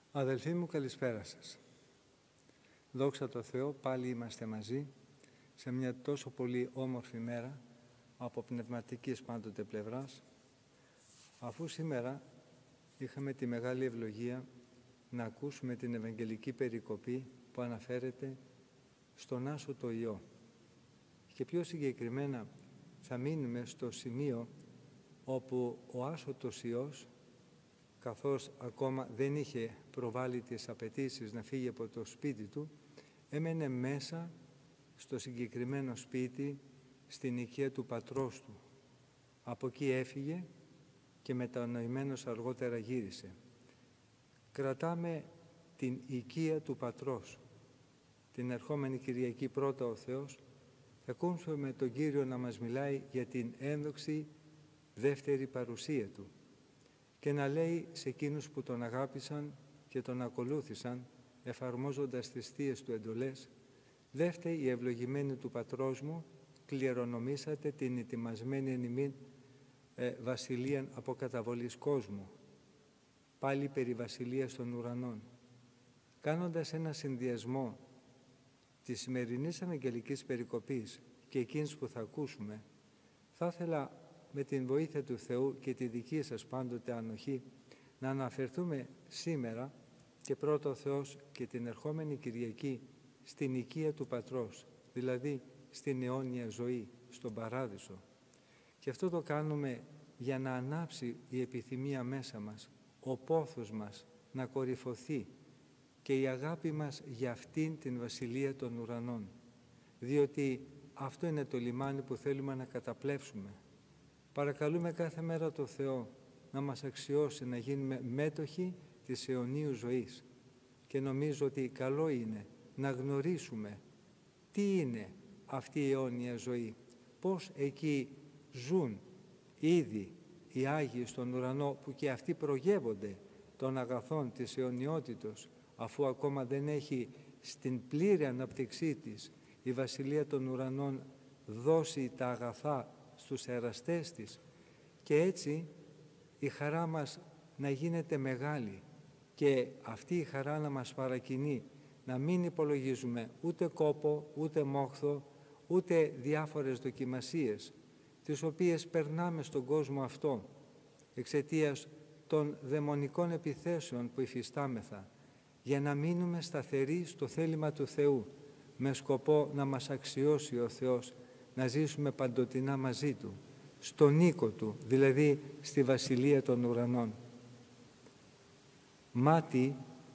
Αδελφοί μου, καλησπέρα σας. Δόξα τω Θεώ, πάλι είμαστε μαζί σε μια τόσο πολύ όμορφη μέρα από πνευματικής πάντοτε πλευράς, αφού σήμερα είχαμε τη μεγάλη ευλογία να ακούσουμε την Ευαγγελική περικοπή που αναφέρεται στον Άσο το Υιό. Και πιο συγκεκριμένα θα μείνουμε στο σημείο όπου ο Άσωτος Υιός, καθώς ακόμα δεν είχε προβάλει τις απαιτήσεις να φύγει από το σπίτι του, έμενε μέσα στο συγκεκριμένο σπίτι, στην οικία του πατρός του. Από εκεί έφυγε και μετανοημένος αργότερα γύρισε. Κρατάμε την οικία του πατρός. Την ερχόμενη Κυριακή πρώτα ο Θεός θα ακούσουμε τον Κύριο να μας μιλάει για την ένδοξη δεύτερη παρουσία Του και να λέει σε εκείνους που Τον αγάπησαν και Τον ακολούθησαν, εφαρμόζοντας τις θείες Του εντολές: «Δε φταίει η ευλογημένη του πατρός μου, κληρονομήσατε την ετοιμασμένη εν ημίν βασιλείαν από καταβολής κόσμου». Πάλι περί βασιλείας των ουρανών. Κάνοντας ένα συνδυασμό της σημερινής Ευαγγελικής περικοπής και εκείνης που θα ακούσουμε, θα ήθελα με την βοήθεια του Θεού και τη δική σας πάντοτε ανοχή να αναφερθούμε σήμερα και πρώτο ο Θεός και την ερχόμενη Κυριακή στην οικία του Πατρός, δηλαδή στην αιώνια ζωή, στον Παράδεισο. Και αυτό το κάνουμε για να ανάψει η επιθυμία μέσα μας, ο πόθος μας να κορυφωθεί και η αγάπη μας για αυτήν την βασιλεία των ουρανών. Διότι αυτό είναι το λιμάνι που θέλουμε να καταπλέψουμε. Παρακαλούμε κάθε μέρα το Θεό να μας αξιώσει να γίνουμε μέτοχοι της αιωνίου ζωής. Και νομίζω ότι καλό είναι να γνωρίσουμε τι είναι αυτή η αιώνια ζωή, πώς εκεί ζουν ήδη οι Άγιοι στον ουρανό που και αυτοί προγεύονται των αγαθών της αιωνιότητος, αφού ακόμα δεν έχει στην πλήρη αναπτυξή της η Βασιλεία των Ουρανών δώσει τα αγαθά στους εραστές της, και έτσι η χαρά μας να γίνεται μεγάλη και αυτή η χαρά να μας παρακινεί να μην υπολογίζουμε ούτε κόπο, ούτε μόχθο, ούτε διάφορες δοκιμασίες, τις οποίες περνάμε στον κόσμο αυτό εξαιτίας των δαιμονικών επιθέσεων που υφιστάμεθα, για να μείνουμε σταθεροί στο θέλημα του Θεού, με σκοπό να μας αξιώσει ο Θεός να ζήσουμε παντοτινά μαζί Του, στον οίκο Του, δηλαδή στη Βασιλεία των Ουρανών. Μάτι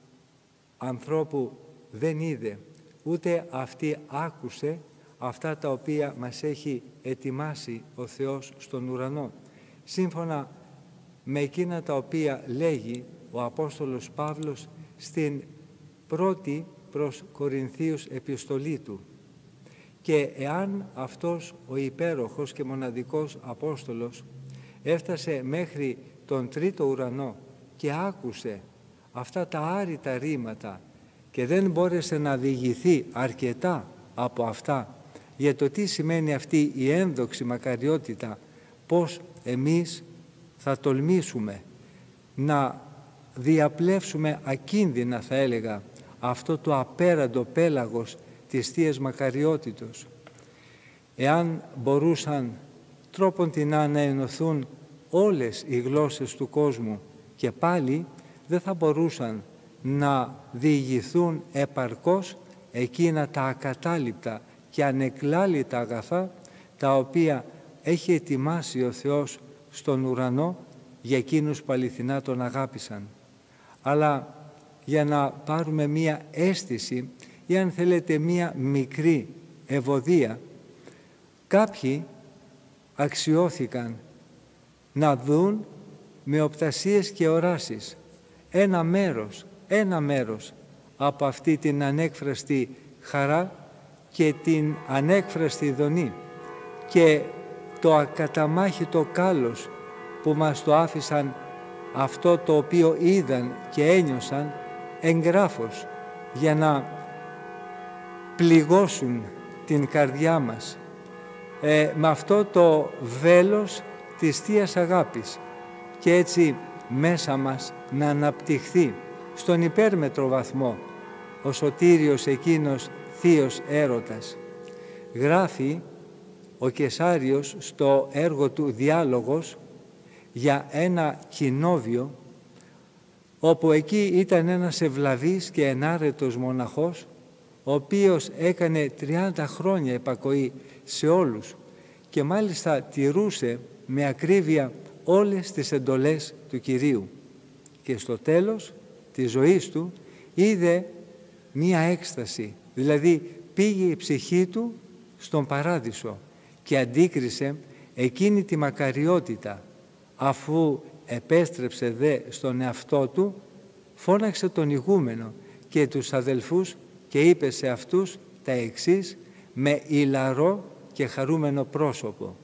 ανθρώπου δεν είδε, ούτε αυτή άκουσε αυτά τα οποία μας έχει ετοιμάσει ο Θεός στον ουρανό, σύμφωνα με εκείνα τα οποία λέγει ο Απόστολος Παύλος στην πρώτη προς Κορινθίους επιστολή του. Και εάν αυτός ο υπέροχος και μοναδικός Απόστολος έφτασε μέχρι τον τρίτο ουρανό και άκουσε αυτά τα άρρητα ρήματα και δεν μπόρεσε να διηγηθεί αρκετά από αυτά για το τι σημαίνει αυτή η ένδοξη μακαριότητα, πώς εμείς θα τολμήσουμε να διαπλεύσουμε ακίνδυνα, θα έλεγα, αυτό το απέραντο πέλαγος της Θείας Μακαριότητος. Εάν μπορούσαν τρόποντινά να ενωθούν όλες οι γλώσσες του κόσμου και πάλι δεν θα μπορούσαν να διηγηθούν επαρκώς εκείνα τα ακατάληπτα και ανεκλάλητα αγαθά τα οποία έχει ετοιμάσει ο Θεός στον ουρανό για εκείνους που αληθινά Τον αγάπησαν. Αλλά για να πάρουμε μία αίσθηση ή αν θέλετε μία μικρή ευωδία, κάποιοι αξιώθηκαν να δουν με οπτασίες και οράσεις ένα μέρος από αυτή την ανέκφραστη χαρά και την ανέκφραστη ειδονή και το ακαταμάχητο κάλος που μας το άφησαν αυτό το οποίο είδαν και ένιωσαν εγγράφος για να πληγώσουν την καρδιά μας με αυτό το βέλος της Θείας Αγάπης και έτσι μέσα μας να αναπτυχθεί στον υπέρμετρο βαθμό, ο σωτήριος εκείνος θείος έρωτας. Γράφει ο Κεσάριος στο έργο του «Διάλογος» για ένα κοινόβιο, όπου εκεί ήταν ένας ευλαβής και ενάρετος μοναχός, ο οποίος έκανε 30 χρόνια υπακοή σε όλους και μάλιστα τηρούσε με ακρίβεια όλες τις εντολές του Κυρίου. Και στο τέλος της ζωής του είδε μία έκσταση, δηλαδή πήγε η ψυχή του στον παράδεισο και αντίκρισε εκείνη τη μακαριότητα. Αφού επέστρεψε δε στον εαυτό του, φώναξε τον ηγούμενο και τους αδελφούς και είπε σε αυτούς τα εξής με ηλαρό και χαρούμενο πρόσωπο.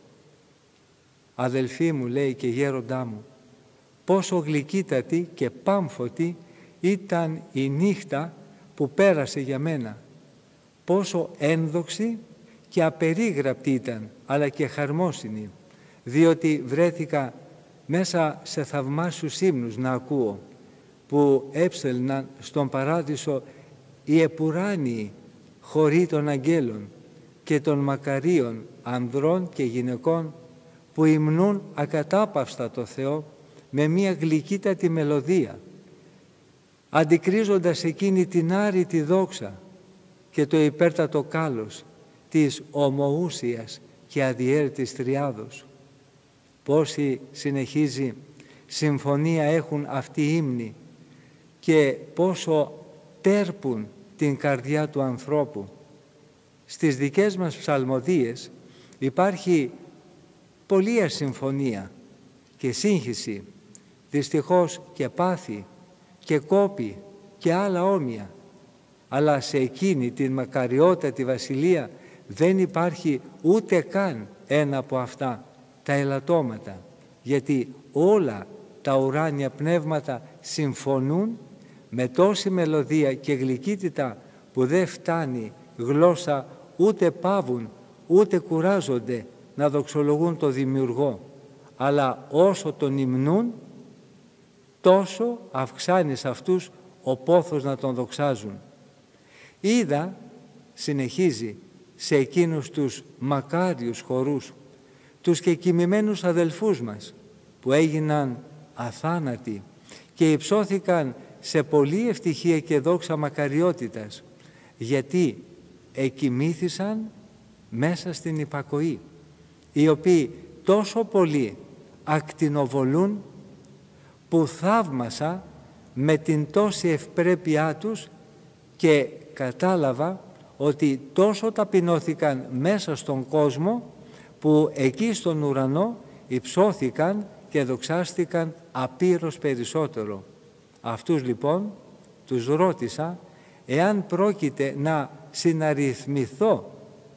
«Αδελφοί μου», λέει, «και γέροντά μου, πόσο γλυκύτατη και πάμφωτη ήταν η νύχτα που πέρασε για μένα, πόσο ένδοξη και απερίγραπτη ήταν, αλλά και χαρμόσυνη, διότι βρέθηκα μέσα σε θαυμάσιους ύμνους να ακούω, που έψελναν στον παράδεισο οι επουράνιοι χωροί των αγγέλων και των μακαρίων ανδρών και γυναικών, που υμνούν ακατάπαυστα το Θεό με μία γλυκύτατη μελωδία, αντικρίζοντας εκείνη την άρρητη δόξα και το υπέρτατο κάλος της ομοούσιας και αδιέρετης τριάδος. Πόσοι, συνεχίζει, συμφωνία έχουν αυτοί οι ύμνοι και πόσο τέρπουν την καρδιά του ανθρώπου. Στις δικές μας ψαλμοδίες υπάρχει πολλή ασυμφωνία και σύγχυση, δυστυχώς και πάθη και κόπη και άλλα όμοια, αλλά σε εκείνη την μακαριότατη βασιλεία δεν υπάρχει ούτε καν ένα από αυτά τα ελαττώματα, γιατί όλα τα ουράνια πνεύματα συμφωνούν με τόση μελωδία και γλυκύτητα που δεν φτάνει γλώσσα, ούτε πάβουν ούτε κουράζονται να δοξολογούν το Δημιουργό, αλλά όσο τον υμνούν τόσο αυξάνει σε αυτούς ο πόθος να τον δοξάζουν. Είδα, συνεχίζει, σε εκείνους τους μακάριους χορούς, τους και κοιμημένους αδελφούς μας που έγιναν αθάνατοι και υψώθηκαν σε πολλή ευτυχία και δόξα μακαριότητας, γιατί εκοιμήθησαν μέσα στην υπακοή, οι οποίοι τόσο πολύ ακτινοβολούν που θαύμασα με την τόση ευπρέπειά τους και κατάλαβα ότι τόσο ταπεινώθηκαν μέσα στον κόσμο που εκεί στον ουρανό υψώθηκαν και δοξάστηκαν απείρως περισσότερο. Αυτούς λοιπόν τους ρώτησα εάν πρόκειται να συναριθμηθώ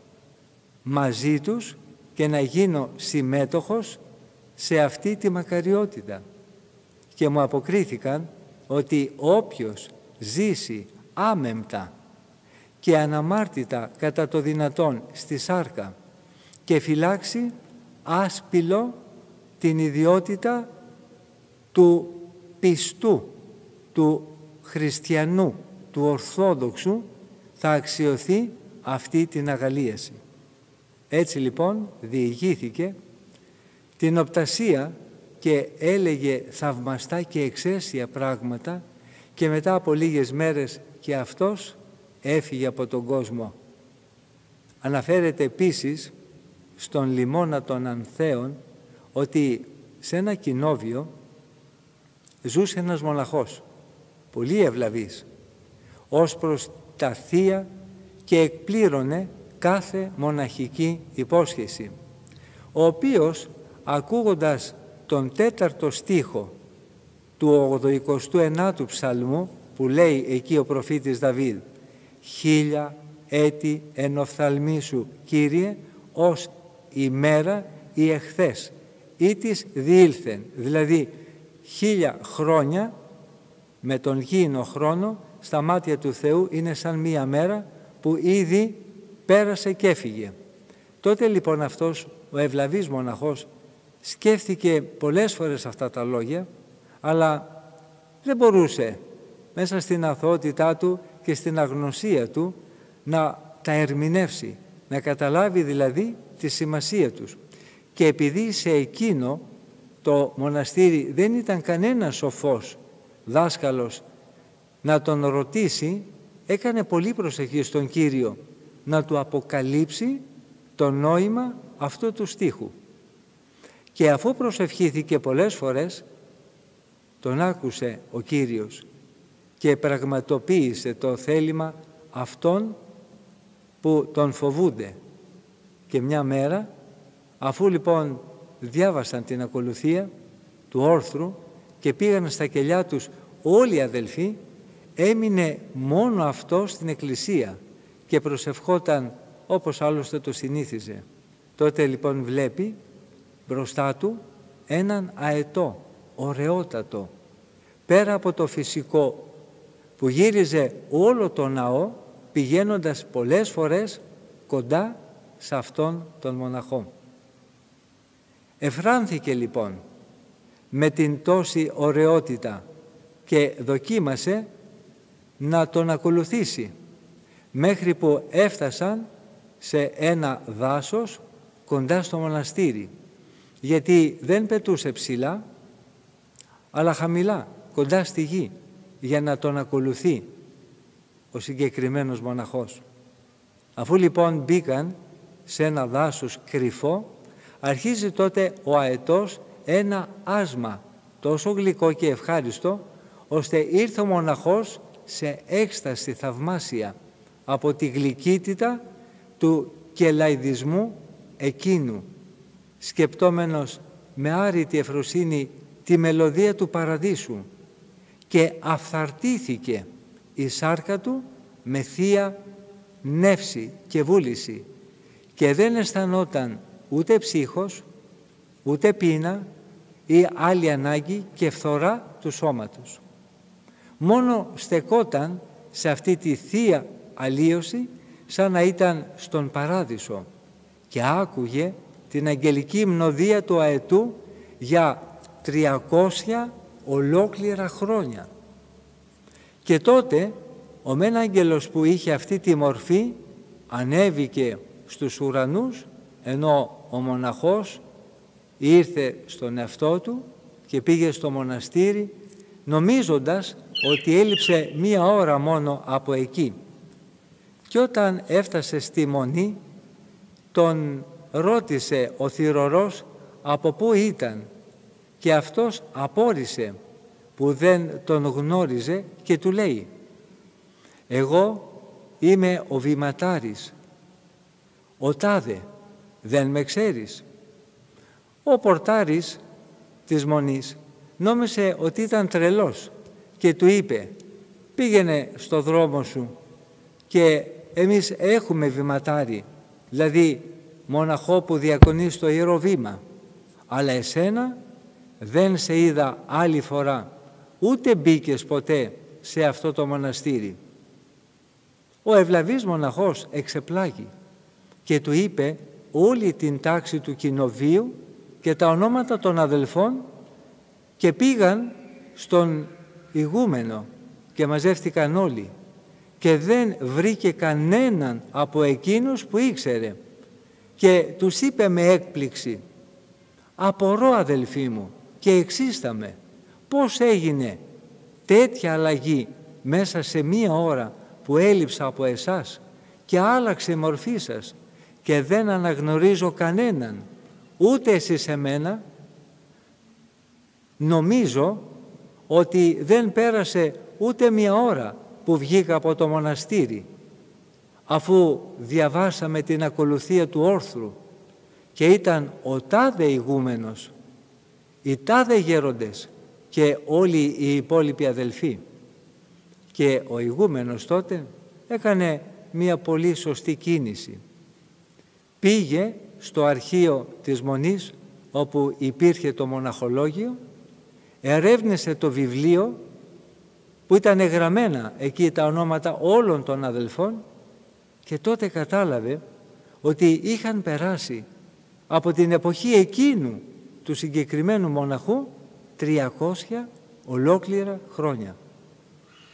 μαζί τους και να γίνω συμμέτοχος σε αυτή τη μακαριότητα. Και μου αποκρίθηκαν ότι όποιος ζήσει άμεμπτα και αναμάρτητα κατά το δυνατόν στη σάρκα και φυλάξει άσπυλο την ιδιότητα του πιστού, του χριστιανού, του ορθόδοξου, θα αξιωθεί αυτή την αγαλίαση. Έτσι λοιπόν διηγήθηκε την οπτασία και έλεγε θαυμαστά και εξαίσια πράγματα και μετά από λίγες μέρες και αυτός έφυγε από τον κόσμο. Αναφέρεται επίσης στον λιμώνα των Ανθέων ότι σε ένα κοινόβιο ζούσε ένας μοναχός, πολύ ευλαβής, ως προς τα θεία και εκπλήρωνε κάθε μοναχική υπόσχεση, ο οποίος ακούγοντας τον 4ο στίχο του 89ου ψαλμού που λέει εκεί ο προφήτης Δαβίδ «1000 έτη εν οφθαλμί σου, Κύριε, ως ημέρα ή εχθές ή της διήλθεν», δηλαδή 1000 χρόνια με τον γήινο χρόνο στα μάτια του Θεού είναι σαν μία μέρα που ήδη πέρασε και έφυγε. Τότε λοιπόν αυτός ο ευλαβής μοναχός σκέφτηκε πολλές φορές αυτά τα λόγια, αλλά δεν μπορούσε μέσα στην αθωότητά του και στην αγνωσία του να τα ερμηνεύσει, να καταλάβει δηλαδή τη σημασία τους. Και επειδή σε εκείνο το μοναστήρι δεν ήταν κανένας σοφός δάσκαλος να τον ρωτήσει, έκανε πολύ προσοχή στον Κύριο να του αποκαλύψει το νόημα αυτού του στίχου. Και αφού προσευχήθηκε πολλές φορές, τον άκουσε ο Κύριος και πραγματοποίησε το θέλημα αυτών που τον φοβούνται. Και μια μέρα, αφού λοιπόν διάβασαν την ακολουθία του όρθρου και πήγαν στα κελιά τους όλοι οι αδελφοί, έμεινε μόνο αυτό στην εκκλησία και προσευχόταν όπως άλλωστε το συνήθιζε. Τότε λοιπόν βλέπει μπροστά του έναν αετό, ωραιότατο, πέρα από το φυσικό, που γύριζε όλο το ναό πηγαίνοντας πολλές φορές κοντά σε αυτόν τον μοναχό. Εφράνθηκε λοιπόν με την τόση ωραιότητα και δοκίμασε να τον ακολουθήσει, μέχρι που έφτασαν σε ένα δάσος κοντά στο μοναστήρι, γιατί δεν πετούσε ψηλά, αλλά χαμηλά, κοντά στη γη, για να τον ακολουθεί ο συγκεκριμένος μοναχός. Αφού λοιπόν μπήκαν σε ένα δάσος κρυφό, αρχίζει τότε ο αετός ένα άσμα τόσο γλυκό και ευχάριστο, ώστε ήρθε ο μοναχός σε έκσταση θαυμάσια από τη γλυκύτητα του κελαϊδισμού εκείνου, σκεπτόμενος με άρρητη ευφροσύνη τη μελωδία του παραδείσου, και αφθαρτήθηκε η σάρκα του με θεία νεύση και βούληση και δεν αισθανόταν ούτε ψύχος, ούτε πείνα ή άλλη ανάγκη και φθορά του σώματος. Μόνο στεκόταν σε αυτή τη θεία αλλίωση σαν να ήταν στον παράδεισο και άκουγε την αγγελική υμνοδία του αετού για 300 ολόκληρα χρόνια. Και τότε ο μεν άγγελος που είχε αυτή τη μορφή ανέβηκε στους ουρανούς, ενώ ο μοναχός ήρθε στον εαυτό του και πήγε στο μοναστήρι, νομίζοντας ότι έλειψε 1 ώρα μόνο από εκεί. Και όταν έφτασε στη μονή, τον ρώτησε ο θυρωρός από πού ήταν, και αυτός απόρρισε που δεν τον γνώριζε και του λέει: «Εγώ είμαι ο βηματάρης, ο τάδε, δεν με ξέρεις?» Ο πορτάρης της μονής νόμισε ότι ήταν τρελός και του είπε: «Πήγαινε στο δρόμο σου και εμείς έχουμε βηματάρι, δηλαδή μοναχό που διακονεί στο Ιερό Βήμα, αλλά εσένα δεν σε είδα άλλη φορά, ούτε μπήκες ποτέ σε αυτό το μοναστήρι». Ο ευλαβής μοναχός εξεπλάγει και του είπε όλη την τάξη του κοινοβίου και τα ονόματα των αδελφών, και πήγαν στον ηγούμενο και μαζεύτηκαν όλοι και δεν βρήκε κανέναν από εκείνους που ήξερε και τους είπε με έκπληξη: «Απορώ, αδελφοί μου, και εξίσταμε πώς έγινε τέτοια αλλαγή μέσα σε 1 ώρα που έλειψα από εσάς και άλλαξε η μορφή σας και δεν αναγνωρίζω κανέναν, ούτε εσείς εμένα. Νομίζω ότι δεν πέρασε ούτε 1 ώρα που βγήκα από το μοναστήρι, αφού διαβάσαμε την ακολουθία του όρθρου και ήταν ο τάδε ηγούμενος, οι τάδε γέροντες και όλοι οι υπόλοιποι αδελφοί». Και ο ηγούμενος τότε έκανε μια πολύ σωστή κίνηση. Πήγε στο αρχείο της Μονής, όπου υπήρχε το μοναχολόγιο, ερεύνησε το βιβλίο που ήταν γραμμένα εκεί τα ονόματα όλων των αδελφών, και τότε κατάλαβε ότι είχαν περάσει από την εποχή εκείνου του συγκεκριμένου μοναχού 300 ολόκληρα χρόνια.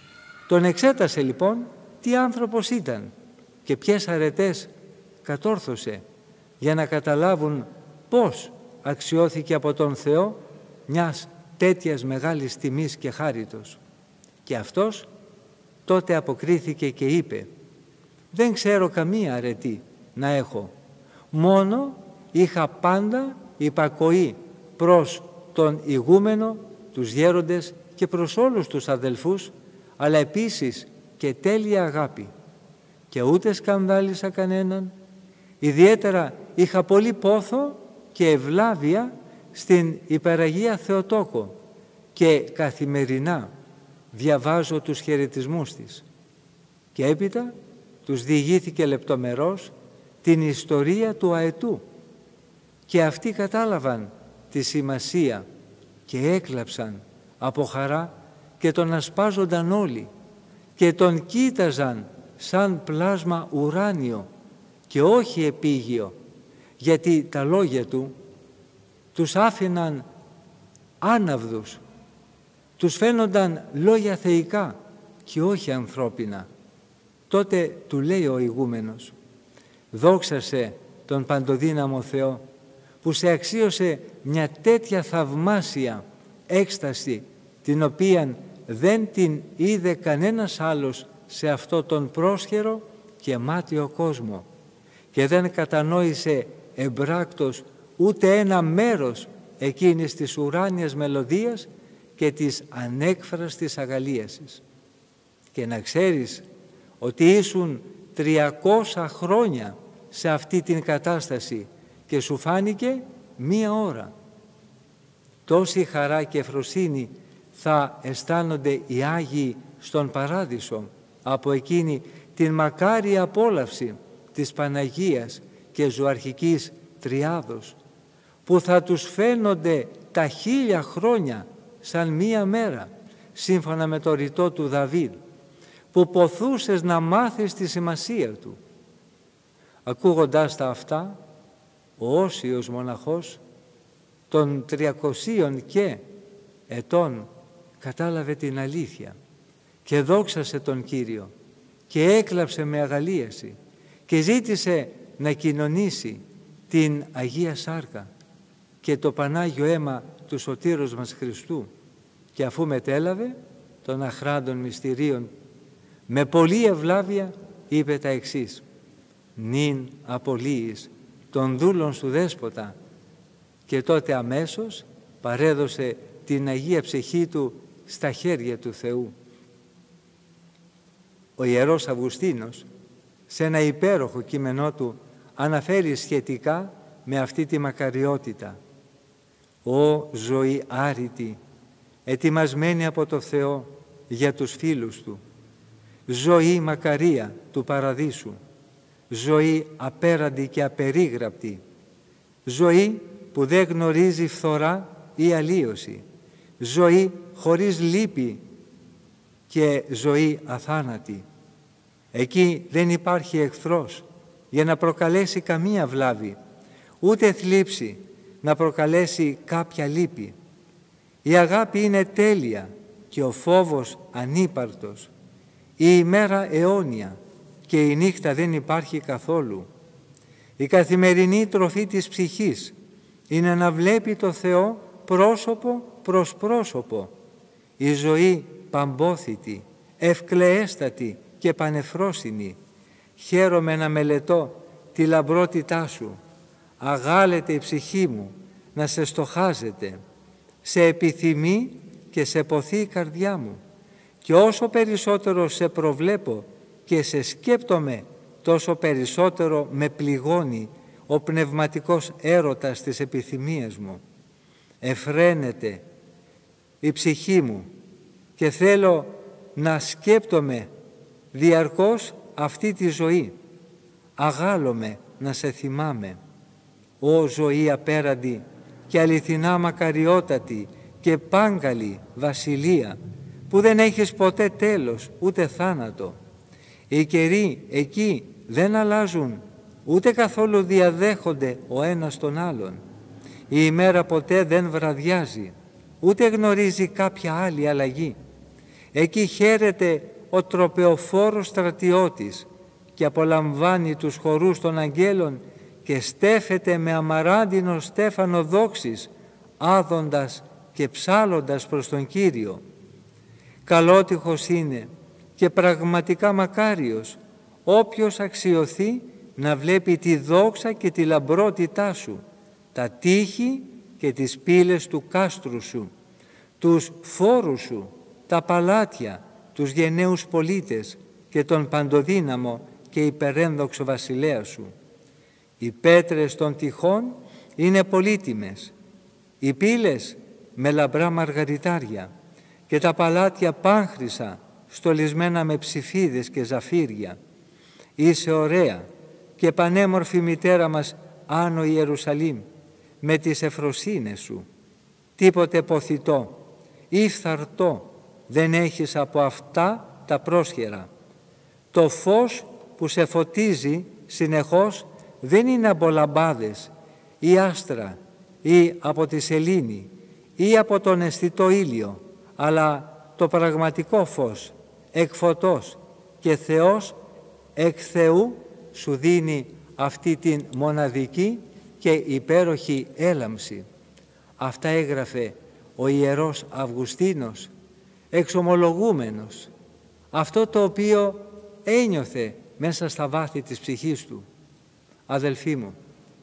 Τον εξέτασε λοιπόν τι άνθρωπος ήταν και ποιες αρετές κατόρθωσε, για να καταλάβουν πώς αξιώθηκε από τον Θεό μιας τέτοιας μεγάλης τιμής και χάριτος. Και αυτός τότε αποκρίθηκε και είπε: «Δεν ξέρω καμία αρετή να έχω, μόνο είχα πάντα υπακοή προς τον ηγούμενο, τους γέροντες και προς όλους τους αδελφούς, αλλά επίσης και τέλεια αγάπη. Και ούτε σκανδάλισα κανέναν, ιδιαίτερα είχα πολύ πόθο και ευλάβεια στην Υπεραγία Θεοτόκο και καθημερινά διαβάζω τους χαιρετισμούς της». Και έπειτα τους διηγήθηκε λεπτομερώς την ιστορία του αετού και αυτοί κατάλαβαν τη σημασία και έκλαψαν από χαρά και τον ασπάζονταν όλοι και τον κοίταζαν σαν πλάσμα ουράνιο και όχι επίγειο, γιατί τα λόγια του τους άφηναν άναυδους, τους φαίνονταν λόγια θεϊκά και όχι ανθρώπινα. Τότε του λέει ο ηγούμενος: «Δόξασε τον παντοδύναμο Θεό που σε αξίωσε μια τέτοια θαυμάσια έκσταση, την οποίαν δεν την είδε κανένας άλλος σε αυτό τον πρόσχερο και μάτιο κόσμο και δεν κατανόησε εμπράκτος ούτε ένα μέρος εκείνης της ουράνιας μελωδίας και της ανέκφραστης αγαλίασης. Και να ξέρεις ότι ήσουν 300 χρόνια σε αυτή την κατάσταση και σου φάνηκε 1 ώρα. Τόση χαρά και ευφροσύνη θα αισθάνονται οι Άγιοι στον Παράδεισο από εκείνη την μακάρια απόλαυση της Παναγίας και Ζωαρχικής Τριάδος, που θα τους φαίνονται τα 1000 χρόνια σαν 1 μέρα, σύμφωνα με το ρητό του Δαβίδ, που ποθούσες να μάθεις τη σημασία του. Ακούγοντας τα αυτά, ο όσιος μοναχός των 300 και ετών κατάλαβε την αλήθεια και δόξασε τον Κύριο και έκλαψε με αγαλίαση και ζήτησε να κοινωνήσει την Αγία Σάρκα και το Πανάγιο αίμα του Σωτήρος μας Χριστού, και αφού μετέλαβε των αχράντων μυστηρίων με πολλή ευλάβεια είπε τα εξής: «Νυν απολύεις των δούλων σου Δέσποτα», και τότε αμέσως παρέδωσε την Αγία ψυχή του στα χέρια του Θεού. Ο Ιερός Αυγουστίνος σε ένα υπέροχο κείμενό του αναφέρει σχετικά με αυτή τη μακαριότητα: «Ω ζωή άρρητη, ετοιμασμένη από το Θεό για τους φίλους Του, ζωή μακαρία του Παραδείσου, ζωή απέραντη και απερίγραπτη, ζωή που δεν γνωρίζει φθορά ή αλλίωση, ζωή χωρίς λύπη και ζωή αθάνατη. Εκεί δεν υπάρχει εχθρός για να προκαλέσει καμία βλάβη, ούτε θλίψη να προκαλέσει κάποια λύπη. Η αγάπη είναι τέλεια και ο φόβος ανύπαρτος. Η ημέρα αιώνια και η νύχτα δεν υπάρχει καθόλου. Η καθημερινή τροφή της ψυχής είναι να βλέπει το Θεό πρόσωπο προς πρόσωπο. Η ζωή παμπόθητη, ευκλαέστατη και πανεφρόσινη. Χαίρομαι να μελετώ τη λαμπρότητά σου. Αγάλεται η ψυχή μου να σε στοχάζεται. Σε επιθυμεί και σε ποθεί η καρδιά μου. Και όσο περισσότερο σε προβλέπω και σε σκέπτομαι, τόσο περισσότερο με πληγώνει ο πνευματικός έρωτας της επιθυμίας μου. Εφραίνεται η ψυχή μου και θέλω να σκέπτομαι διαρκώς αυτή τη ζωή. Αγάλομαι να σε θυμάμαι. Ω ζωή απέραντη και αληθινά μακαριότατη και πάγκαλη βασιλεία, που δεν έχεις ποτέ τέλος ούτε θάνατο. Οι καιροί εκεί δεν αλλάζουν, ούτε καθόλου διαδέχονται ο ένας τον άλλον. Η ημέρα ποτέ δεν βραδιάζει, ούτε γνωρίζει κάποια άλλη αλλαγή. Εκεί χαίρεται ο τροπεοφόρος στρατιώτης και απολαμβάνει τους χορούς των αγγέλων και στέφεται με αμαράντινο στέφανο δόξης, άδοντας και ψάλλοντας προς τον Κύριο. Καλότυχος είναι και πραγματικά μακάριος όποιος αξιωθεί να βλέπει τη δόξα και τη λαμπρότητά σου, τα τείχη και τις πύλες του κάστρου σου, τους φόρους σου, τα παλάτια, τους γενναίους πολίτες και τον παντοδύναμο και υπερένδοξο βασιλέα σου. Οι πέτρες των τειχών είναι πολύτιμες, οι πύλες με λαμπρά μαργαριτάρια και τα παλάτια πάνχρυσα στολισμένα με ψηφίδες και ζαφύρια. Είσαι ωραία και πανέμορφη μητέρα μας Άνω Ιερουσαλήμ, με τις εφροσύνες σου. Τίποτε ποθητό ή φθαρτό δεν έχεις από αυτά τα πρόσχερα. Το φως που σε φωτίζει συνεχώς δεν είναι από λαμπάδες ή άστρα ή από τη σελήνη ή από τον αισθητό ήλιο, αλλά το πραγματικό φως εκ φωτός, και Θεός εκ Θεού σου δίνει αυτή την μοναδική και υπέροχη έλαμψη. Αυτά έγραφε ο Ιερός Αυγουστίνος, εξομολογούμενος αυτό το οποίο ένιωθε μέσα στα βάθη της ψυχής του. Αδελφοί μου,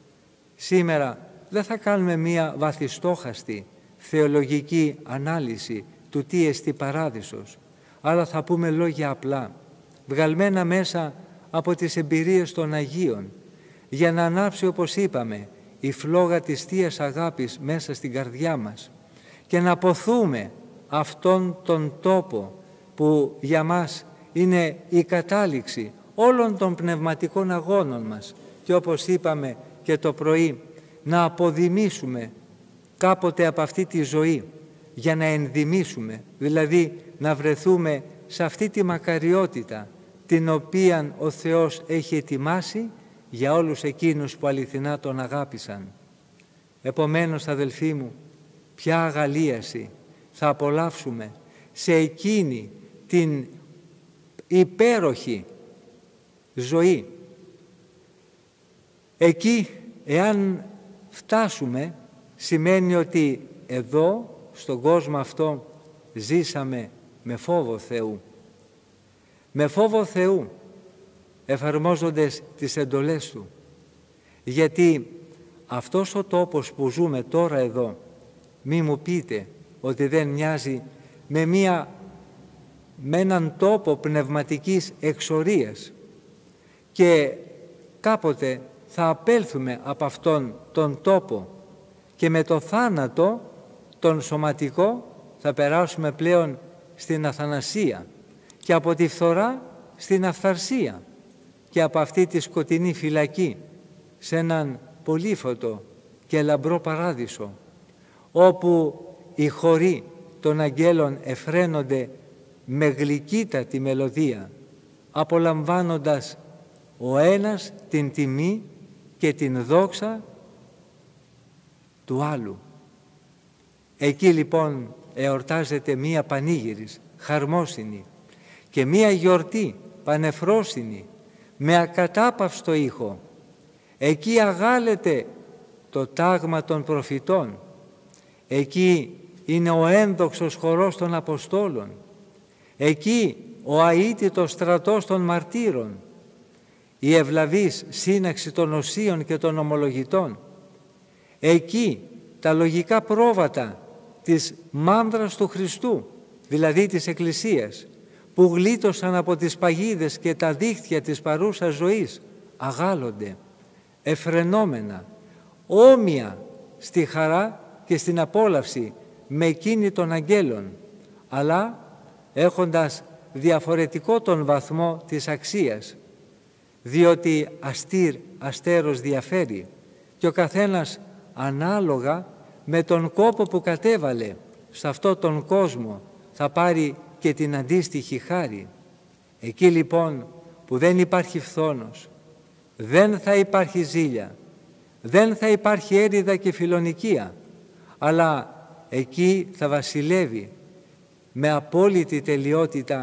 σήμερα δεν θα κάνουμε μία βαθιστόχαστη θεολογική ανάλυση του τι εστί παράδεισος, αλλά θα πούμε λόγια απλά, βγαλμένα μέσα από τις εμπειρίες των Αγίων, για να ανάψει, όπως είπαμε, η φλόγα της Θείας Αγάπης μέσα στην καρδιά μας και να ποθούμε αυτόν τον τόπο που για μας είναι η κατάληξη όλων των πνευματικών αγώνων μας, και όπως είπαμε και το πρωί, να αποδημήσουμε κάποτε από αυτή τη ζωή για να ενδυμήσουμε, δηλαδή να βρεθούμε σε αυτή τη μακαριότητα την οποία ο Θεός έχει ετοιμάσει για όλους εκείνους που αληθινά Τον αγάπησαν. Επομένως, αδελφοί μου, ποια αγαλίαση θα απολαύσουμε σε εκείνη την υπέροχη ζωή. Εκεί, εάν φτάσουμε, σημαίνει ότι εδώ, στον κόσμο αυτό, ζήσαμε με φόβο Θεού. Με φόβο Θεού, εφαρμόζοντας τις εντολές Του. Γιατί αυτός ο τόπος που ζούμε τώρα εδώ, μη μου πείτε ότι δεν μοιάζει με έναν τόπο πνευματικής εξορίας, και κάποτε θα απέλθουμε από αυτόν τον τόπο και με το θάνατο τον σωματικό θα περάσουμε πλέον στην αθανασία και από τη φθορά στην αυθαρσία και από αυτή τη σκοτεινή φυλακή σε έναν πολύφωτο και λαμπρό παράδεισο, όπου οι χοροί των αγγέλων εφραίνονται με γλυκύτατη μελωδία, απολαμβάνοντας ο ένας την τιμή και την δόξα του άλλου. Εκεί λοιπόν εορτάζεται μία πανήγυρις χαρμόσυνη και μία γιορτή πανεφρόσυνη με ακατάπαυστο ήχο. Εκεί αγάλεται το τάγμα των προφητών. Εκεί είναι ο ένδοξος χορός των Αποστόλων. Εκεί ο αίτητος στρατός των μαρτύρων. Η ευλαβής σύναξη των οσίων και των ομολογητών. Εκεί τα λογικά πρόβατα της μάνδρας του Χριστού, δηλαδή της Εκκλησίας, που γλίτωσαν από τις παγίδες και τα δίχτυα της παρούσας ζωής, αγάλλονται, εφρενόμενα, όμοια στη χαρά και στην απόλαυση με εκείνη των αγγέλων, αλλά έχοντας διαφορετικό τον βαθμό της αξίας, διότι αστέρος διαφέρει και ο καθένας ανάλογα με τον κόπο που κατέβαλε σε αυτόν τον κόσμο θα πάρει και την αντίστοιχη χάρη. Εκεί λοιπόν που δεν υπάρχει φθόνος, δεν θα υπάρχει ζήλια, δεν θα υπάρχει έρηδα και φιλονικία, αλλά εκεί θα βασιλεύει με απόλυτη τελειότητα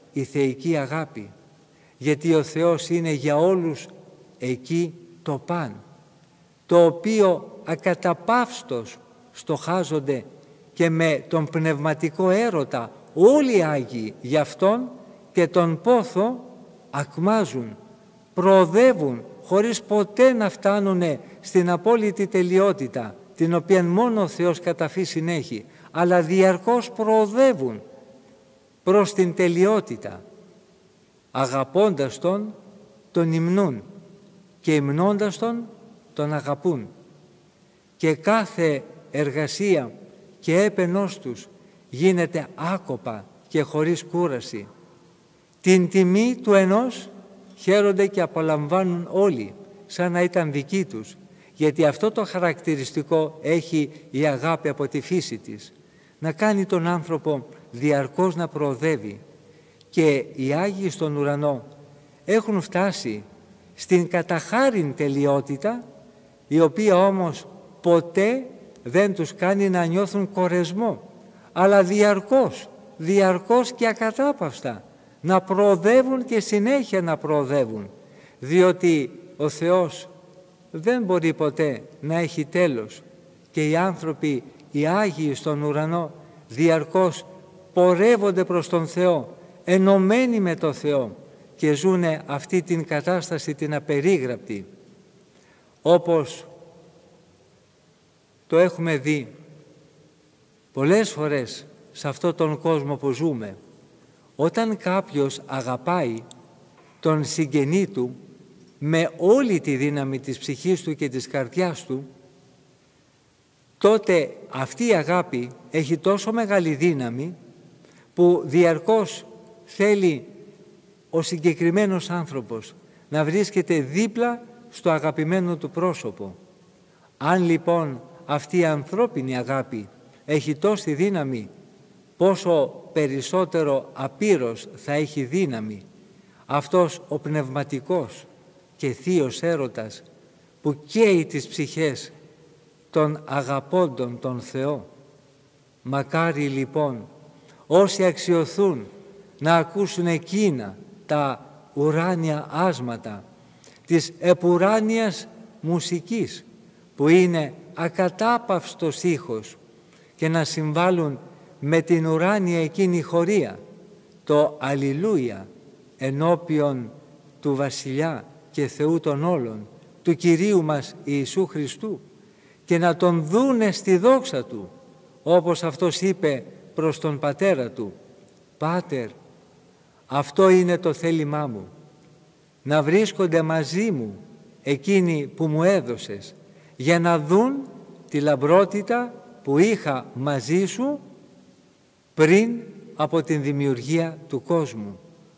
η θεϊκή αγάπη, γιατί ο Θεός είναι για όλους εκεί το παν, το οποίο ακαταπαύστος στοχάζονται και με τον πνευματικό έρωτα όλοι οι Άγιοι γι' Αυτόν και τον πόθο ακμάζουν, προοδεύουν χωρίς ποτέ να φτάνουν στην απόλυτη τελειότητα, την οποία μόνο ο Θεός κατά φύσιν έχει, αλλά διαρκώς προοδεύουν προς την τελειότητα. Αγαπώντας τον υμνούν και υμνώντας τον αγαπούν. Και κάθε εργασία και έπαινός τους γίνεται άκοπα και χωρίς κούραση. Την τιμή του ενός χαίρονται και απολαμβάνουν όλοι, σαν να ήταν δική τους, γιατί αυτό το χαρακτηριστικό έχει η αγάπη από τη φύση της, να κάνει τον άνθρωπο διαρκώς να προοδεύει. Και οι Άγιοι στον ουρανό έχουν φτάσει στην καταχάριν τελειότητα, η οποία όμως ποτέ δεν τους κάνει να νιώθουν κορεσμό, αλλά διαρκώς και ακατάπαυστα να προοδεύουν και συνέχεια να προοδεύουν, διότι ο Θεός δεν μπορεί ποτέ να έχει τέλος και οι άνθρωποι, οι Άγιοι στον ουρανό, διαρκώς πορεύονται προς τον Θεό, ενωμένοι με τον Θεό και ζουνε αυτή την κατάσταση την απερίγραπτη. Όπως το έχουμε δει πολλές φορές σε αυτόν τον κόσμο που ζούμε, όταν κάποιος αγαπάει τον συγγενή του με όλη τη δύναμη της ψυχής του και της καρδιάς του, τότε αυτή η αγάπη έχει τόσο μεγάλη δύναμη που διαρκώς θέλει ο συγκεκριμένος άνθρωπος να βρίσκεται δίπλα στο αγαπημένο του πρόσωπο. Αν λοιπόν αυτή η ανθρώπινη αγάπη έχει τόση δύναμη, πόσο περισσότερο απείρως θα έχει δύναμη αυτός ο πνευματικός και θείος έρωτας που καίει τις ψυχές των αγαπώντων τον Θεό. Μακάρι λοιπόν όσοι αξιωθούν να ακούσουν εκείνα τα ουράνια άσματα της επουράνιας μουσικής, που είναι ακατάπαυστος ήχος, και να συμβάλλουν με την ουράνια εκείνη χορία, το Αλληλούια ενώπιον του Βασιλιά και Θεού των όλων, του Κυρίου μας Ιησού Χριστού, και να τον δούνε στη δόξα Του, όπως Αυτός είπε προς τον Πατέρα Του: «Πάτερ, αυτό είναι το θέλημά μου, να βρίσκονται μαζί μου εκείνοι που μου έδωσες, για να δουν τη λαμπρότητα που είχα μαζί σου πριν από την δημιουργία του κόσμου».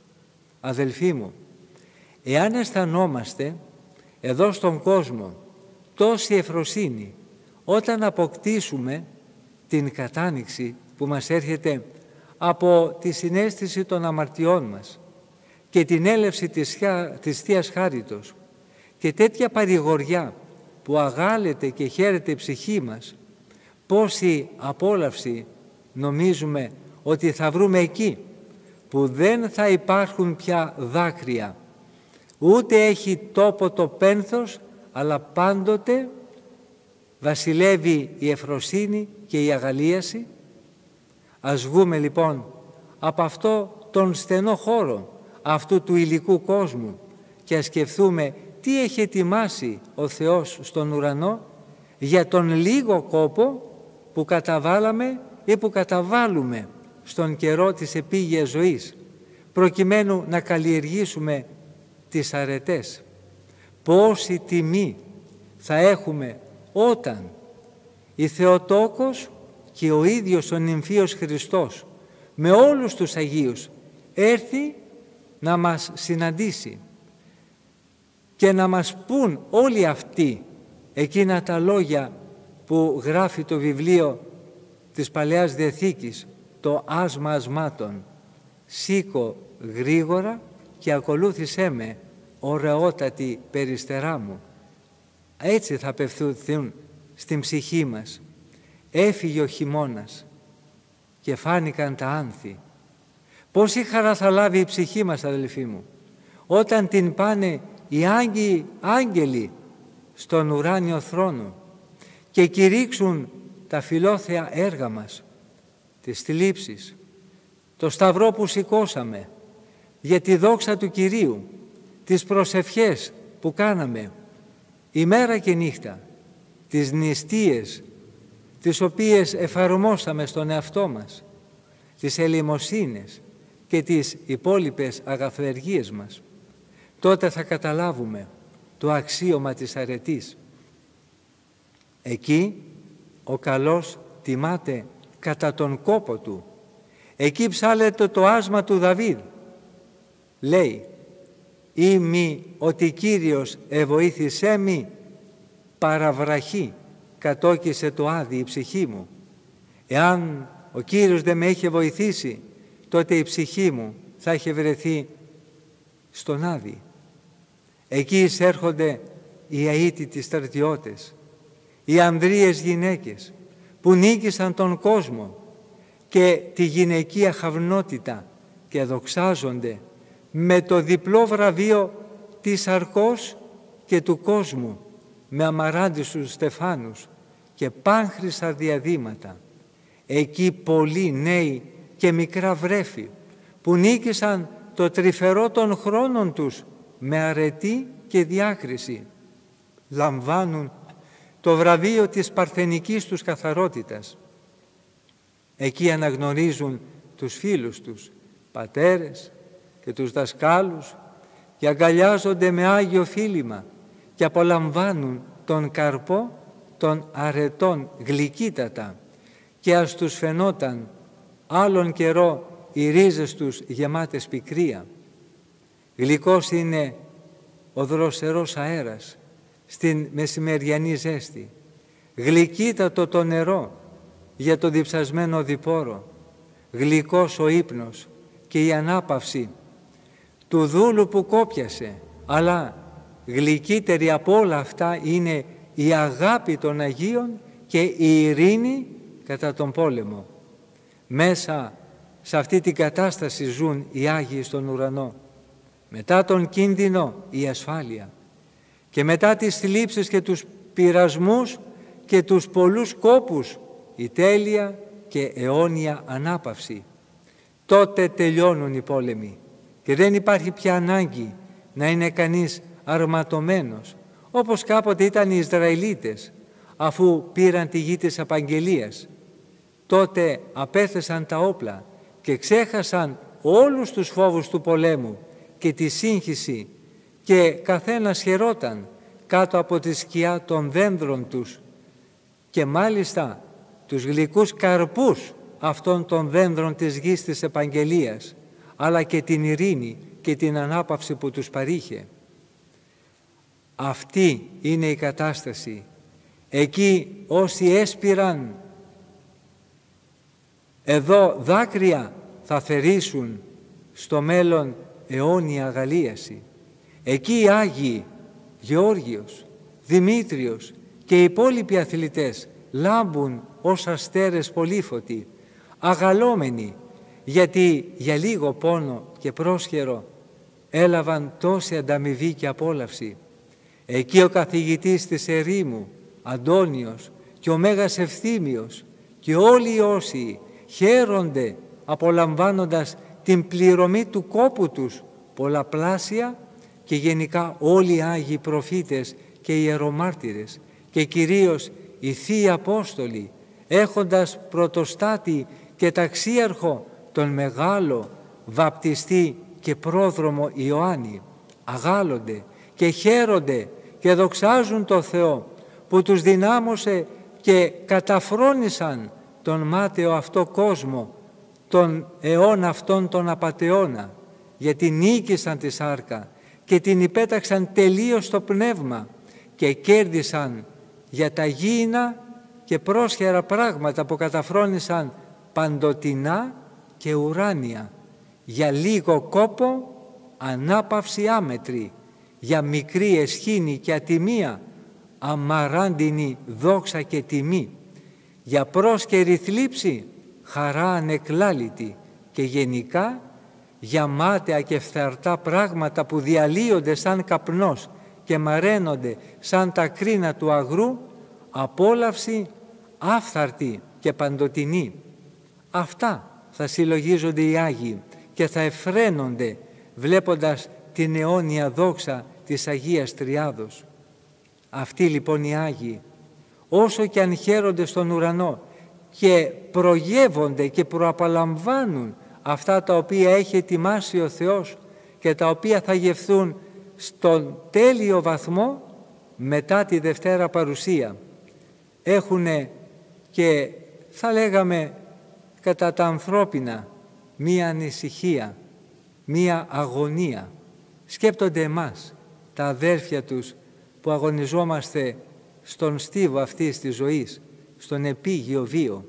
Αδελφοί μου, εάν αισθανόμαστε εδώ στον κόσμο τόση ευφροσύνη, όταν αποκτήσουμε την κατάνοιξη που μας έρχεται από τη συναίσθηση των αμαρτιών μας και την έλευση της Θείας Χάριτος και τέτοια παρηγοριά που αγάλεται και χαίρεται η ψυχή μας, πόση απόλαυση νομίζουμε ότι θα βρούμε εκεί, που δεν θα υπάρχουν πια δάκρυα, ούτε έχει τόπο το πένθος, αλλά πάντοτε βασιλεύει η ευφροσύνη και η αγαλίαση. Ας βγούμε λοιπόν από αυτό τον στενό χώρο αυτού του υλικού κόσμου και ας σκεφτούμε τι έχει ετοιμάσει ο Θεός στον ουρανό για τον λίγο κόπο που καταβάλαμε ή που καταβάλουμε στον καιρό της επίγειας ζωής, προκειμένου να καλλιεργήσουμε τις αρετές. Πόση τιμή θα έχουμε όταν η Θεοτόκος και ο ίδιος ο νυμφίος Χριστός με όλους τους Αγίους έρθει να μας συναντήσει και να μας πούν όλοι αυτοί εκείνα τα λόγια που γράφει το βιβλίο της Παλαιάς Διαθήκης, το άσμα ασμάτων: «Σήκω γρήγορα και ακολούθησέ με, ωραιότατη περιστερά μου». Έτσι θα απευθυνθούν στην ψυχή μας. Έφυγε ο χειμώνας και φάνηκαν τα άνθη. Πόση χαρά θα λάβει η ψυχή μας, αδελφοί μου, όταν την πάνε οι άγγελοι στον ουράνιο θρόνο και κηρύξουν τα φιλόθεα έργα μας, τις θλίψεις, το σταυρό που σηκώσαμε για τη δόξα του Κυρίου, τις προσευχές που κάναμε ημέρα και νύχτα, τις νηστείες τις οποίες εφαρμόσαμε στον εαυτό μας, τις ελεημοσύνες και τις υπόλοιπες αγαθοεργίες μας, τότε θα καταλάβουμε το αξίωμα της αρετής. Εκεί ο καλός τιμάται κατά τον κόπο του. Εκεί ψάλλεται το άσμα του Δαβίδ. Λέει, «Ή μη ότι Κύριος εβοήθησέ μη, παραβραχή κατόκισε το άδει η ψυχή μου». Εάν ο Κύριος δεν με είχε βοηθήσει, τότε η ψυχή μου θα είχε βρεθεί στον άδει. Εκεί εισέρχονται οι αίτητοι στρατιώτες, οι ανδρείες γυναίκες που νίκησαν τον κόσμο και τη γυναικεία χαυνότητα και δοξάζονται με το διπλό βραβείο της αρκός και του κόσμου, με αμαράντισσους στεφάνους και πάνχρυστα διαδήματα. Εκεί πολλοί νέοι και μικρά βρέφη που νίκησαν το τρυφερό των χρόνων τους με αρετή και διάκριση, λαμβάνουν το βραβείο της παρθενικής τους καθαρότητας. Εκεί αναγνωρίζουν τους φίλους τους, πατέρες και τους δασκάλους και αγκαλιάζονται με άγιο φίλημα και απολαμβάνουν τον καρπό των αρετών γλυκύτατα, και ας τους φαινόταν άλλον καιρό οι ρίζες τους γεμάτες πικρία. Γλυκός είναι ο δροσερός αέρας στην μεσημεριανή ζέστη, γλυκύτατο το νερό για το διψασμένο διπόρο, γλυκός ο ύπνος και η ανάπαυση του δούλου που κόπιασε, αλλά γλυκύτερη από όλα αυτά είναι η αγάπη των Αγίων και η ειρήνη κατά τον πόλεμο. Μέσα σε αυτή την κατάσταση ζουν οι Άγιοι στον ουρανό. Μετά τον κίνδυνο η ασφάλεια και μετά τις θλίψεις και τους πειρασμούς και τους πολλούς κόπους η τέλεια και αιώνια ανάπαυση. Τότε τελειώνουν οι πόλεμοι και δεν υπάρχει πια ανάγκη να είναι κανείς αρματωμένος, όπως κάποτε ήταν οι Ισραηλίτες αφού πήραν τη γη της απαγγελίας. Τότε απέθεσαν τα όπλα και ξέχασαν όλους τους φόβους του πολέμου και τη σύγχυση και καθένας χαιρόταν κάτω από τη σκιά των δένδρων τους και μάλιστα τους γλυκούς καρπούς αυτών των δένδρων της γης της επαγγελίας, αλλά και την ειρήνη και την ανάπαυση που τους παρήχε. Αυτή είναι η κατάσταση. Εκεί όσοι έσπηραν εδώ δάκρυα θα θερήσουν στο μέλλον αιώνια αγαλίαση. Εκεί οι Άγιοι Γεώργιος, Δημήτριος και οι υπόλοιποι αθλητές λάμπουν ως αστέρες πολύφωτοι, αγαλώμενοι, γιατί για λίγο πόνο και πρόσχερο έλαβαν τόση ανταμοιβή και απόλαυση. Εκεί ο καθηγητής της ερήμου, Αντώνιος, και ο Μέγας Ευθύμιος και όλοι οι όσοι χαίρονται απολαμβάνοντας την πληρωμή του κόπου τους πολλαπλάσια, και γενικά όλοι οι Άγιοι προφήτες και οι ιερομάρτυρες και κυρίως οι Θείοι Απόστολοι, έχοντας πρωτοστάτη και ταξίαρχο τον μεγάλο βαπτιστή και πρόδρομο Ιωάννη, αγάλλονται και χαίρονται και δοξάζουν το Θεό που τους δυνάμωσε και καταφρόνησαν τον μάταιο αυτό κόσμο, τον αιώνα αυτόν τον απατεώνα, γιατί νίκησαν τη σάρκα και την υπέταξαν τελείως στο πνεύμα και κέρδισαν για τα γήινα και πρόσχερα πράγματα που καταφρόνησαν παντοτινά και ουράνια, για λίγο κόπο ανάπαυση άμετρη, για μικρή εσχήνη και ατιμία αμαράντινη δόξα και τιμή, για πρόσκαιρη θλίψη χαρά ανεκλάλητη και γενικά για μάταια και φθαρτά πράγματα που διαλύονται σαν καπνός και μαραίνονται σαν τα κρίνα του αγρού, απόλαυση άφθαρτη και παντοτινή. Αυτά θα συλλογίζονται οι Άγιοι και θα εφραίνονται βλέποντας την αιώνια δόξα της Αγίας Τριάδος. Αυτοί λοιπόν οι Άγιοι, όσο και αν χαίρονται στον ουρανό και προγεύονται και προαπαλαμβάνουν αυτά τα οποία έχει ετοιμάσει ο Θεός και τα οποία θα γευθούν στον τέλειο βαθμό μετά τη Δευτέρα Παρουσία, έχουν και θα λέγαμε κατά τα ανθρώπινα μία ανησυχία, μία αγωνία. Σκέπτονται εμάς, τα αδέρφια τους που αγωνιζόμαστε στον στίβο αυτής της ζωής, στον επίγειο βίο,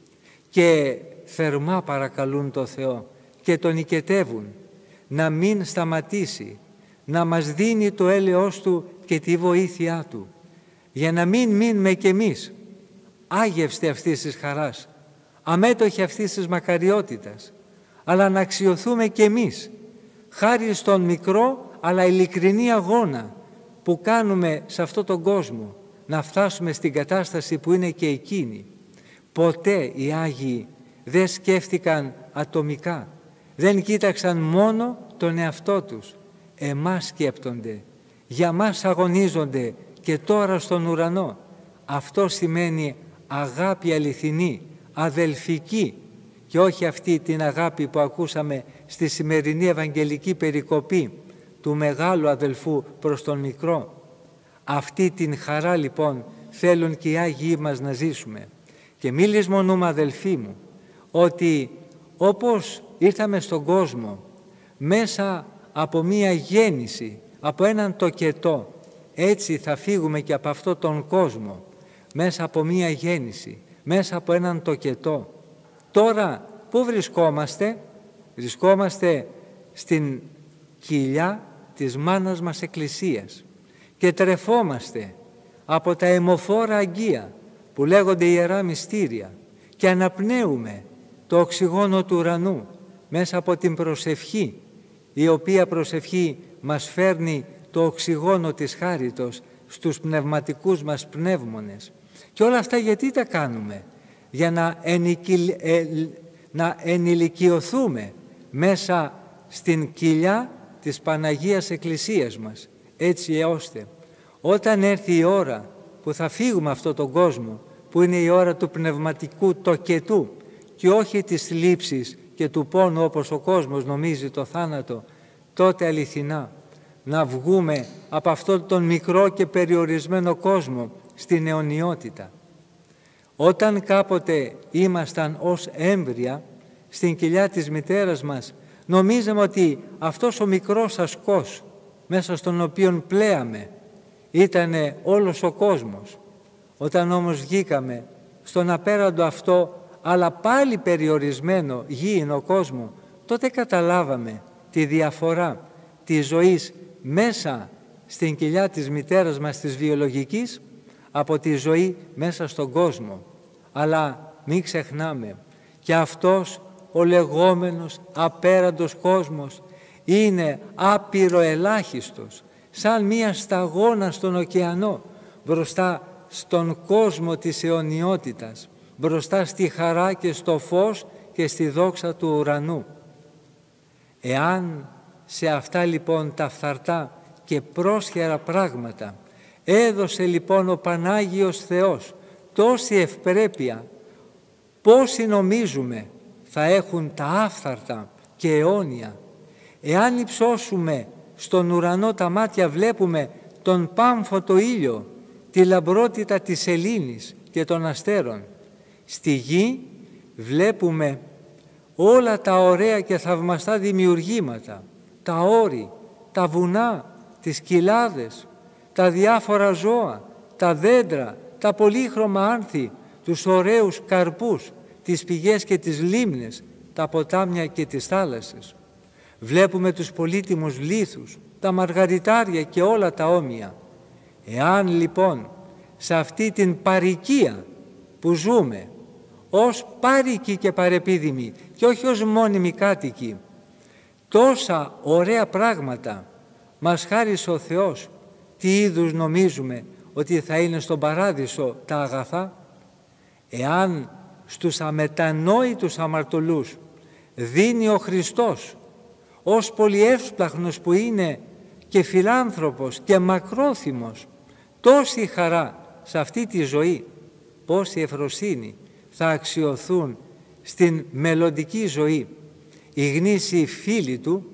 και θερμά παρακαλούν το Θεό και τον οικετεύουν να μην σταματήσει, να μας δίνει το έλεος Του και τη βοήθειά Του, για να μην μείνουμε κι εμείς άγευστοι αυτής της χαράς, αμέτωχοι αυτής της μακαριότητας, αλλά να αξιωθούμε κι εμείς, χάρη στον μικρό αλλά ειλικρινή αγώνα που κάνουμε σε αυτόν τον κόσμο, να φτάσουμε στην κατάσταση που είναι και εκείνη. Ποτέ οι Άγιοι δεν σκέφτηκαν ατομικά, δεν κοίταξαν μόνο τον εαυτό τους. Εμάς σκέπτονται, για μας αγωνίζονται και τώρα στον ουρανό. Αυτό σημαίνει αγάπη αληθινή, αδελφική, και όχι αυτή την αγάπη που ακούσαμε στη σημερινή Ευαγγελική περικοπή του μεγάλου αδελφού προς τον μικρό. Αυτή την χαρά λοιπόν θέλουν και οι Άγιοι μας να ζήσουμε. Και μη λησμονούμε, αδελφοί μου, ότι όπως ήρθαμε στον κόσμο μέσα από μία γέννηση, από έναν τοκετό, έτσι θα φύγουμε και από αυτόν τον κόσμο, μέσα από μία γέννηση, μέσα από έναν τοκετό. Τώρα πού βρισκόμαστε? Βρισκόμαστε στην κοιλιά της μάνας μας Εκκλησίας και τρεφόμαστε από τα αιμοφόρα αγγεία που λέγονται Ιερά Μυστήρια και αναπνέουμε το οξυγόνο του ουρανού μέσα από την προσευχή, η οποία προσευχή μας φέρνει το οξυγόνο της χάριτος στους πνευματικούς μας πνεύμονες. Και όλα αυτά γιατί τα κάνουμε? Για να ενηλικιωθούμε μέσα στην κοιλιά της Παναγίας Εκκλησίας μας, έτσι ώστε όταν έρθει η ώρα που θα φύγουμε αυτόν τον κόσμο, που είναι η ώρα του πνευματικού τοκετού και όχι της θλίψης και του πόνου όπως ο κόσμος νομίζει το θάνατο, τότε αληθινά να βγούμε από αυτόν τον μικρό και περιορισμένο κόσμο στην αιωνιότητα. Όταν κάποτε ήμασταν ως έμβρια στην κοιλιά της μητέρας μας, νομίζαμε ότι αυτός ο μικρός ασκός μέσα στον οποίον πλέαμε ήταν όλος ο κόσμος. Όταν όμως βγήκαμε στον απέραντο αυτό, αλλά πάλι περιορισμένο γήινο κόσμο, τότε καταλάβαμε τη διαφορά της ζωής μέσα στην κοιλιά της μητέρας μας της βιολογικής από τη ζωή μέσα στον κόσμο. Αλλά μην ξεχνάμε, και αυτός ο λεγόμενος απέραντος κόσμος είναι άπειρο ελάχιστος, σαν μία σταγόνα στον ωκεανό, μπροστά στον κόσμο της αιωνιότητας, μπροστά στη χαρά και στο φως και στη δόξα του ουρανού. Εάν σε αυτά λοιπόν τα φθαρτά και πρόσχερα πράγματα έδωσε λοιπόν ο Πανάγιος Θεός τόση ευπρέπεια, πόσοι νομίζουμε θα έχουν τα άφθαρτα και αιώνια? Εάν υψώσουμε στον ουρανό τα μάτια, βλέπουμε τον πάμφωτο ήλιο, τη λαμπρότητα της σελήνης και των αστέρων. Στη γη βλέπουμε όλα τα ωραία και θαυμαστά δημιουργήματα, τα όρη, τα βουνά, τις κοιλάδες, τα διάφορα ζώα, τα δέντρα, τα πολύχρωμα άνθη, τους ωραίους καρπούς, τις πηγές και τις λίμνες, τα ποτάμια και τις θάλασσες. Βλέπουμε τους πολύτιμους λίθους, τα μαργαριτάρια και όλα τα όμοια. Εάν λοιπόν σε αυτή την παροικία που ζούμε, ως πάρικοι και παρεπίδημοι και όχι ως μόνιμοι κάτοικοι, τόσα ωραία πράγματα μας χάρισε ο Θεός, τι είδους νομίζουμε ότι θα είναι στον παράδεισο τα αγαθά? Εάν στους αμετανόητους αμαρτωλούς δίνει ο Χριστός ως πολυεύσπλαχνος που είναι και φιλάνθρωπος και μακρόθυμος τόση χαρά σε αυτή τη ζωή, πόση ευφροσύνη θα αξιωθούν στην μελλοντική ζωή οι γνήσιοι φίλοι του.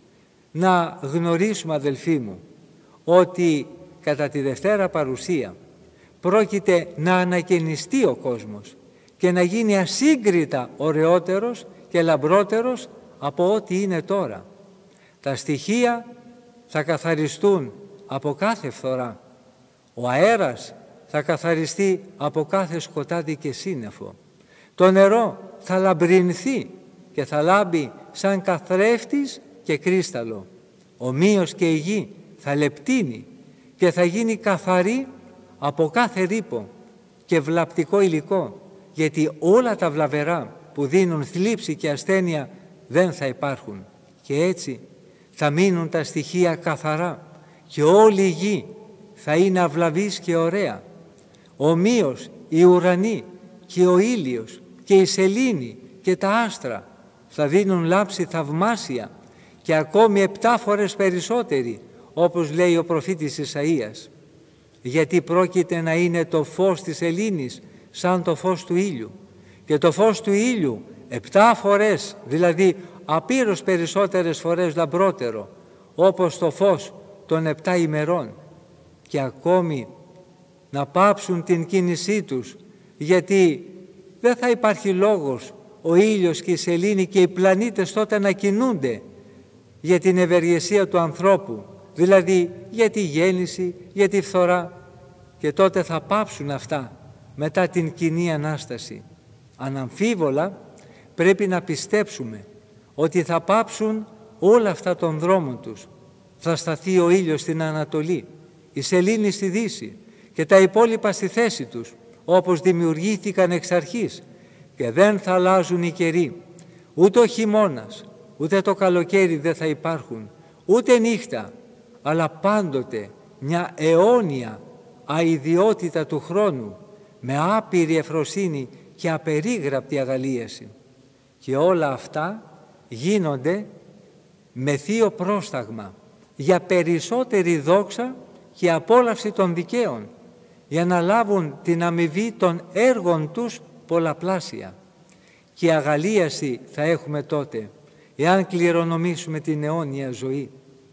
Να γνωρίσουμε, αδελφοί μου, ότι κατά τη Δευτέρα Παρουσία πρόκειται να ανακαινιστεί ο κόσμος και να γίνει ασύγκριτα ωραιότερος και λαμπρότερος από ό,τι είναι τώρα. Τα στοιχεία θα καθαριστούν από κάθε φθορά. Ο αέρας θα καθαριστεί από κάθε σκοτάδι και σύννεφο. Το νερό θα λαμπρινθεί και θα λάμπει σαν καθρέφτης και κρίσταλο. Ομοίως και η γη θα λεπτύνει και θα γίνει καθαρή από κάθε ρύπο και βλαπτικό υλικό, γιατί όλα τα βλαβερά που δίνουν θλίψη και ασθένεια δεν θα υπάρχουν. Και έτσι θα μείνουν τα στοιχεία καθαρά και όλη η γη θα είναι αυλαβής και ωραία. Ομοίως οι ουρανοί και ο ήλιος και η σελήνη και τα άστρα θα δίνουν λάψη θαυμάσια και ακόμη 7 φορές περισσότερη, όπως λέει ο προφήτης Ισαΐας, γιατί πρόκειται να είναι το φως της σελήνης σαν το φως του ήλιου και το φως του ήλιου 7 φορές, δηλαδή απείρως περισσότερες φορές λαμπρότερο, όπως το φως των 7 ημερών, και ακόμη να πάψουν την κίνησή τους, γιατί δεν θα υπάρχει λόγος ο ήλιος και η σελήνη και οι πλανήτες τότε να κινούνται για την ευεργεσία του ανθρώπου, δηλαδή για τη γέννηση, για τη φθορά, και τότε θα πάψουν αυτά μετά την κοινή Ανάσταση. Αναμφίβολα πρέπει να πιστέψουμε ότι θα πάψουν όλα αυτά των δρόμων τους. Θα σταθεί ο ήλιος στην Ανατολή, η σελήνη στη Δύση και τα υπόλοιπα στη θέση τους, όπως δημιουργήθηκαν εξ αρχής, και δεν θα αλλάζουν οι καιροί. Ούτε ο χειμώνας, ούτε το καλοκαίρι δεν θα υπάρχουν, ούτε νύχτα, αλλά πάντοτε μια αιώνια αηδιότητα του χρόνου, με άπειρη ευφροσύνη και απερίγραπτη αγαλίαση. Και όλα αυτά γίνονται με θείο πρόσταγμα για περισσότερη δόξα και απόλαυση των δικαίων, για να λάβουν την αμοιβή των έργων τους πολλαπλάσια. Και αγαλίαση θα έχουμε τότε, εάν κληρονομήσουμε την αιώνια ζωή.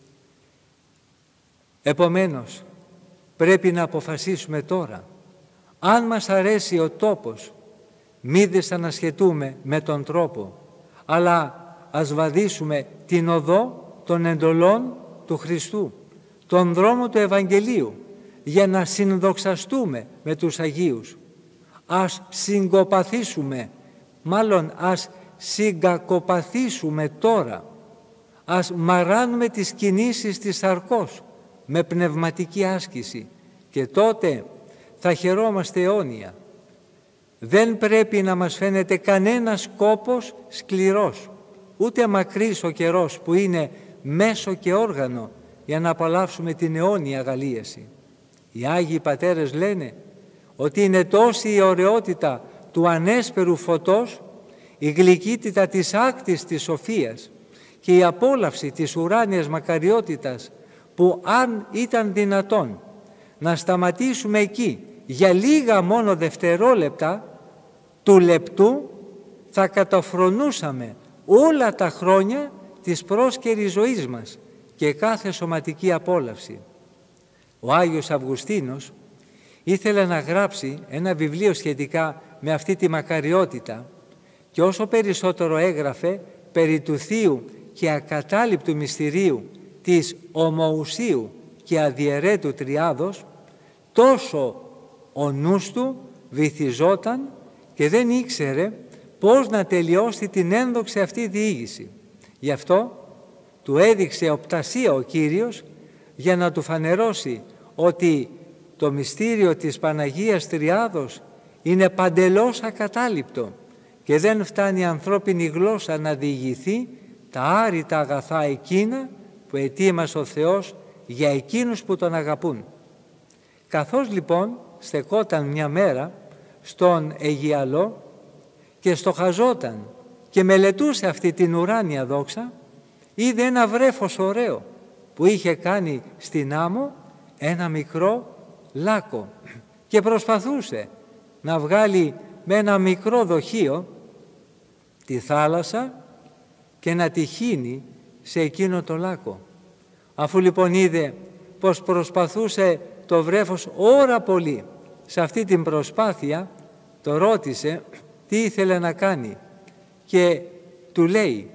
Επομένως, πρέπει να αποφασίσουμε τώρα, αν μας αρέσει ο τόπος, μη δυσανασχετούμε με τον τρόπο, αλλά ας βαδίσουμε την οδό των εντολών του Χριστού, τον δρόμο του Ευαγγελίου, για να συνδοξαστούμε με τους Αγίους. Ας συγκοπαθήσουμε, μάλλον ας συγκακοπαθήσουμε τώρα, ας μαράνουμε τις κινήσεις της σαρκός με πνευματική άσκηση, και τότε θα χαιρόμαστε αιώνια. Δεν πρέπει να μας φαίνεται κανένας κόπος σκληρός, ούτε μακρύς ο καιρός που είναι μέσο και όργανο για να απολαύσουμε την αιώνια αγαλίαση. Οι Άγιοι Πατέρες λένε ότι είναι τόση η ωραιότητα του ανέσπερου φωτός, η γλυκύτητα της άκτης της σοφίας και η απόλαυση της ουράνιας μακαριότητας, που αν ήταν δυνατόν να σταματήσουμε εκεί για λίγα μόνο δευτερόλεπτα του λεπτού, θα καταφρονούσαμε όλα τα χρόνια της πρόσκαιρης ζωής μας και κάθε σωματική απόλαυση. Ο Άγιος Αυγουστίνος ήθελε να γράψει ένα βιβλίο σχετικά με αυτή τη μακαριότητα, και όσο περισσότερο έγραφε περί του θείου και ακατάληπτου μυστηρίου της ομοουσίου και αδιαιρέτου τριάδος, τόσο ο νους του βυθιζόταν και δεν ήξερε πώς να τελειώσει την ένδοξη αυτή διήγηση. Γι' αυτό του έδειξε οπτασία ο Κύριος για να του φανερώσει ότι το μυστήριο της Παναγίας Τριάδος είναι παντελώς ακατάληπτο και δεν φτάνει η ανθρώπινη γλώσσα να διηγηθεί τα άρρητα αγαθά εκείνα που ετοίμασε ο Θεός για εκείνους που Τον αγαπούν. Καθώς λοιπόν στεκόταν μια μέρα στον Αιγιαλό και στοχαζόταν και μελετούσε αυτή την ουράνια δόξα, είδε ένα βρέφος ωραίο που είχε κάνει στην άμμο ένα μικρό λάκκο και προσπαθούσε να βγάλει με ένα μικρό δοχείο τη θάλασσα και να τη χύνει σε εκείνο το λάκκο. Αφού λοιπόν είδε πως προσπαθούσε το βρέφος ώρα πολύ σε αυτή την προσπάθεια, το ρώτησε τι ήθελε να κάνει και του λέει: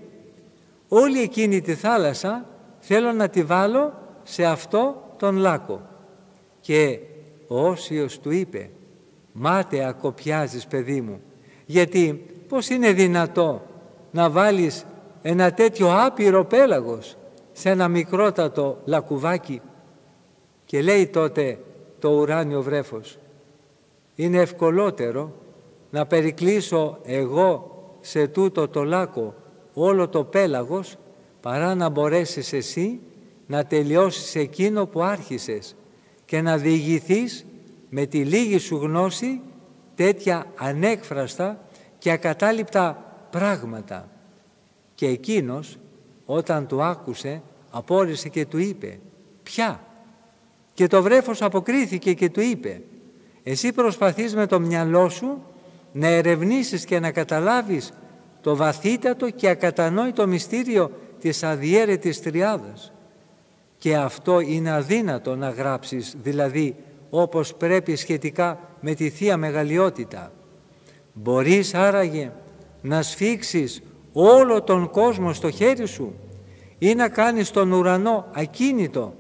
όλη εκείνη τη θάλασσα θέλω να τη βάλω σε αυτό τον λάκκο. Και ο Όσιος του είπε: μάταια κοπιάζεις, παιδί μου, γιατί πώς είναι δυνατό να βάλεις ένα τέτοιο άπειρο πέλαγος σε ένα μικρότατο λακκουβάκι? Και λέει τότε το ουράνιο βρέφος: είναι ευκολότερο να περικλείσω εγώ σε τούτο το λάκκο όλο το πέλαγος, παρά να μπορέσεις εσύ να τελειώσεις εκείνο που άρχισες και να διηγηθείς με τη λίγη σου γνώση τέτοια ανέκφραστα και ακατάληπτα πράγματα. Και εκείνος όταν του άκουσε απόρρισε και του είπε: ποια? Και το βρέφος αποκρίθηκε και του είπε: εσύ προσπαθείς με το μυαλό σου να ερευνήσεις και να καταλάβεις το βαθύτατο και ακατανόητο μυστήριο της αδιέρετης τριάδας. Και αυτό είναι αδύνατο να γράψεις, δηλαδή όπως πρέπει σχετικά με τη Θεία Μεγαλειότητα. Μπορείς άραγε να σφίξεις όλο τον κόσμο στο χέρι σου ή να κάνεις τον ουρανό ακίνητο?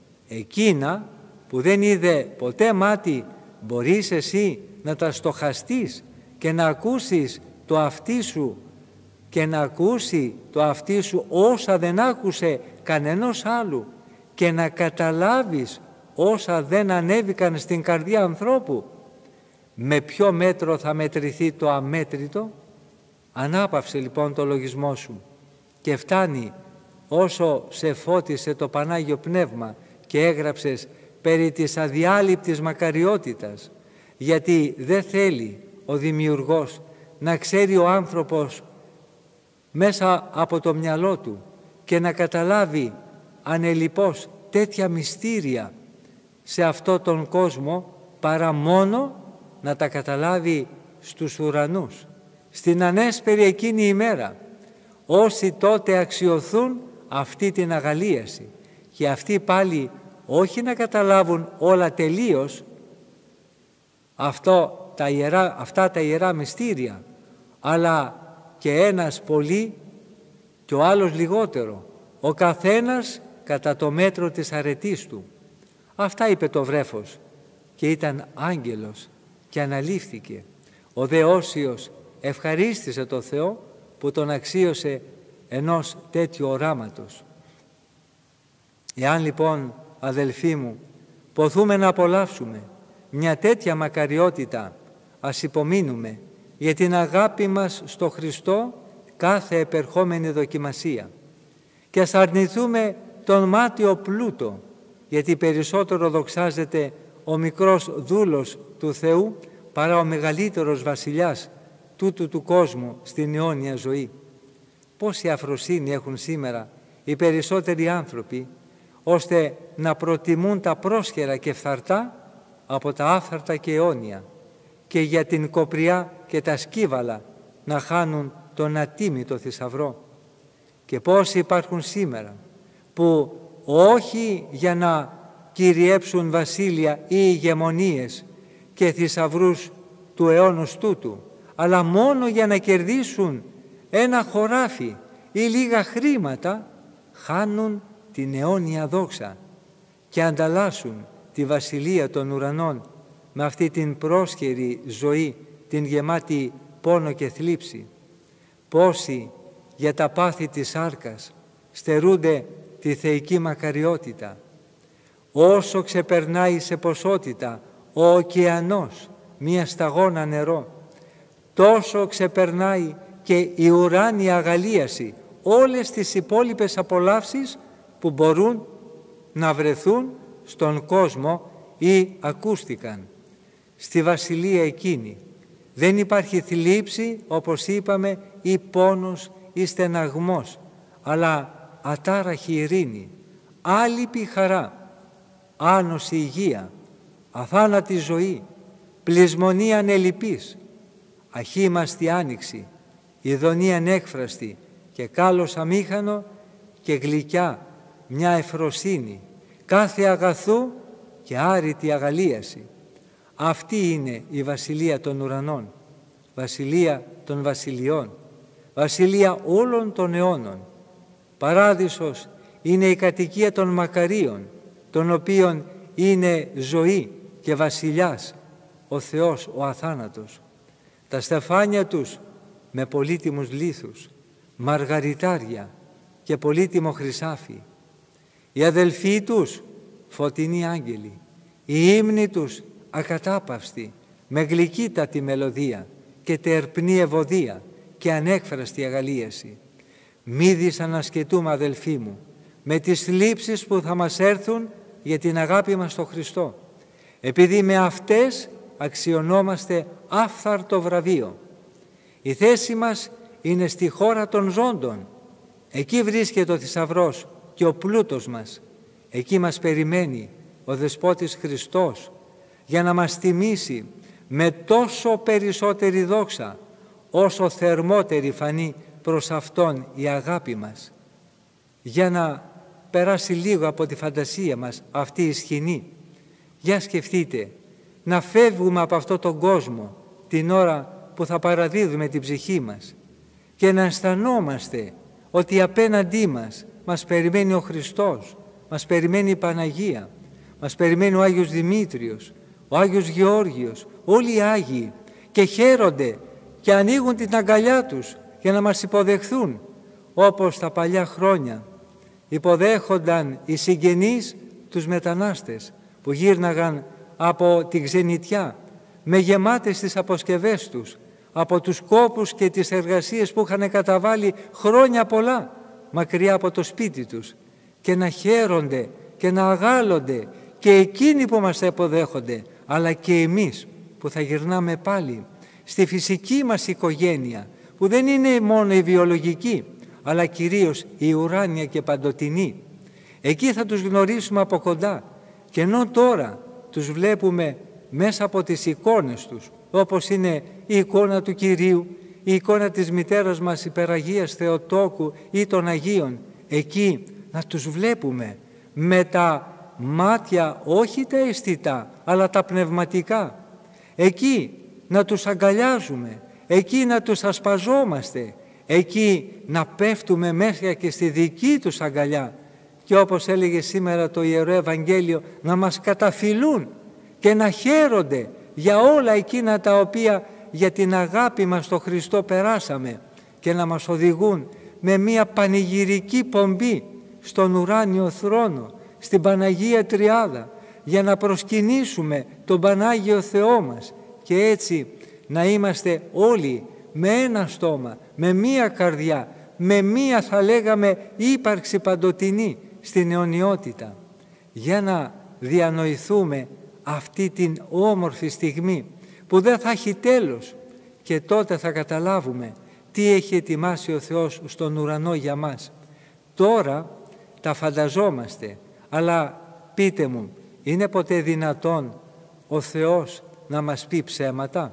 Εκείνα που δεν είδε ποτέ μάτι μπορείς εσύ να τα στοχαστείς και να ακούσεις το αυτί σου και να ακούσει το αυτί σου όσα δεν άκουσε κανενός άλλου και να καταλάβεις όσα δεν ανέβηκαν στην καρδιά ανθρώπου? Με ποιο μέτρο θα μετρηθεί το αμέτρητο? Ανάπαυσε λοιπόν το λογισμό σου και φτάνει όσο σε φώτισε το Πανάγιο Πνεύμα και έγραψες περί της αδιάλειπτης μακαριότητας, γιατί δεν θέλει ο Δημιουργός να ξέρει ο άνθρωπος μέσα από το μυαλό του και να καταλάβει ανελιπώς τέτοια μυστήρια σε αυτό τον κόσμο, παρά μόνο να τα καταλάβει στους ουρανούς, στην ανέσπερη εκείνη ημέρα, όσοι τότε αξιωθούν αυτή την αγαλίαση. Και αυτοί πάλι όχι να καταλάβουν όλα τελείως αυτά τα ιερά μυστήρια, αλλά και ένας πολύ και ο άλλος λιγότερο, ο καθένας κατά το μέτρο της αρετής του. Αυτά είπε το βρέφος και ήταν άγγελος και αναλήφθηκε. Ο δε Όσιος ευχαρίστησε το Θεό που τον αξίωσε ενός τέτοιου οράματος. Εάν λοιπόν, αδελφοί μου, ποθούμε να απολαύσουμε μια τέτοια μακαριότητα, ας υπομείνουμε για την αγάπη μας στο Χριστό κάθε επερχόμενη δοκιμασία και ας αρνηθούμε τον μάτιο πλούτο, γιατί περισσότερο δοξάζεται ο μικρός δούλος του Θεού παρά ο μεγαλύτερος βασιλιάς τούτου του κόσμου στην αιώνια ζωή. Πόση αφροσύνη έχουν σήμερα οι περισσότεροι άνθρωποι, ώστε να προτιμούν τα πρόσχερα και φθαρτά από τα άφθαρτα και αιώνια, και για την κοπριά και τα σκύβαλα να χάνουν τον ατίμητο θησαυρό. Και πόσοι υπάρχουν σήμερα που όχι για να κυριέψουν βασίλεια ή ηγεμονίες και θησαυρούς του αιώνος τούτου, αλλά μόνο για να κερδίσουν ένα χωράφι ή λίγα χρήματα, χάνουν την αιώνια δόξα και ανταλλάσσουν τη βασιλεία των ουρανών με αυτή την πρόσχερη ζωή, την γεμάτη πόνο και θλίψη. Πόσοι για τα πάθη της σάρκας στερούνται τη θεϊκή μακαριότητα. Όσο ξεπερνάει σε ποσότητα ο ωκεανός μία σταγόνα νερό, τόσο ξεπερνάει και η ουράνια αγαλίαση όλες τις υπόλοιπες απολαύσεις που μπορούν να βρεθούν στον κόσμο ή ακούστηκαν. Στη βασιλεία εκείνη δεν υπάρχει θλίψη, όπως είπαμε, ή πόνος ή στεναγμός, αλλά ατάραχη ειρήνη, άλυπη χαρά, άνωση υγεία, αθάνατη ζωή, πλεισμονή ανελιπής, αχήμαστη άνοιξη, ειδονή ανέκφραστη και κάλος αμήχανο και γλυκιά μια ευφροσύνη, κάθε αγαθού και άρρητη αγαλίαση. Αυτή είναι η βασιλεία των ουρανών, βασιλεία των βασιλειών, βασιλεία όλων των αιώνων. Παράδεισος είναι η κατοικία των μακαρίων, των οποίων είναι ζωή και βασιλιάς, ο Θεός ο αθάνατος. Τα στεφάνια τους με πολύτιμους λίθους, μαργαριτάρια και πολύτιμο χρυσάφι. Οι αδελφοί τους φωτεινοί άγγελοι, οι ύμνοι τους ακατάπαυστη, με γλυκύτατη μελωδία και τερπνή ευωδία και ανέκφραστη αγαλίαση. Μη δυσανασκετούμε, αδελφοί μου, με τις θλίψεις που θα μας έρθουν για την αγάπη μας στο Χριστό, επειδή με αυτές αξιωνόμαστε άφθαρτο βραβείο. Η θέση μας είναι στη χώρα των ζώντων. Εκεί βρίσκεται ο θησαυρός και ο πλούτος μας. Εκεί μας περιμένει ο Δεσπότης Χριστός για να μας τιμήσει με τόσο περισσότερη δόξα, όσο θερμότερη φανεί προς Αυτόν η αγάπη μας. Για να περάσει λίγο από τη φαντασία μας αυτή η σκηνή. Για σκεφτείτε, να φεύγουμε από αυτόν τον κόσμο την ώρα που θα παραδίδουμε την ψυχή μας και να αισθανόμαστε ότι απέναντί μας περιμένει ο Χριστός, μας περιμένει η Παναγία, μας περιμένει ο Άγιος Δημήτριος, ο Άγιος Γεώργιος, όλοι οι Άγιοι, και χαίρονται και ανοίγουν την αγκαλιά τους για να μας υποδεχθούν, όπως τα παλιά χρόνια υποδέχονταν οι συγγενείς τους μετανάστες που γύρναγαν από τη ξενιτιά με γεμάτες τις αποσκευές τους, από τους κόπους και τις εργασίες που είχαν καταβάλει χρόνια πολλά μακριά από το σπίτι τους, και να χαίρονται και να αγάλλονται και εκείνοι που μας υποδέχονται, αλλά και εμείς που θα γυρνάμε πάλι στη φυσική μας οικογένεια, που δεν είναι μόνο η βιολογική, αλλά κυρίως η ουράνια και παντοτινή. Εκεί θα τους γνωρίσουμε από κοντά, και ενώ τώρα τους βλέπουμε μέσα από τις εικόνες τους, όπως είναι η εικόνα του Κυρίου, η εικόνα της μητέρας μας Υπεραγίας Θεοτόκου ή των Αγίων, εκεί να τους βλέπουμε με τα μάτια, όχι τα αισθητά, αλλά τα πνευματικά. Εκεί να τους αγκαλιάζουμε, εκεί να τους ασπαζόμαστε, εκεί να πέφτουμε μέσα και στη δική τους αγκαλιά, και όπως έλεγε σήμερα το Ιερό Ευαγγέλιο, να μας καταφυλούν και να χαίρονται για όλα εκείνα τα οποία για την αγάπη μας στο Χριστό περάσαμε, και να μας οδηγούν με μια πανηγυρική πομπή στον ουράνιο θρόνο, στην Παναγία Τριάδα, για να προσκυνήσουμε τον Πανάγιο Θεό μας, και έτσι να είμαστε όλοι με ένα στόμα, με μία καρδιά, με μία, θα λέγαμε, ύπαρξη παντοτινή στην αιωνιότητα, για να διανοηθούμε αυτή την όμορφη στιγμή που δεν θα έχει τέλος, και τότε θα καταλάβουμε τι έχει ετοιμάσει ο Θεός στον ουρανό για μας. Τώρα τα φανταζόμαστε, αλλά πείτε μου, είναι ποτέ δυνατόν ο Θεός να μας πει ψέματα?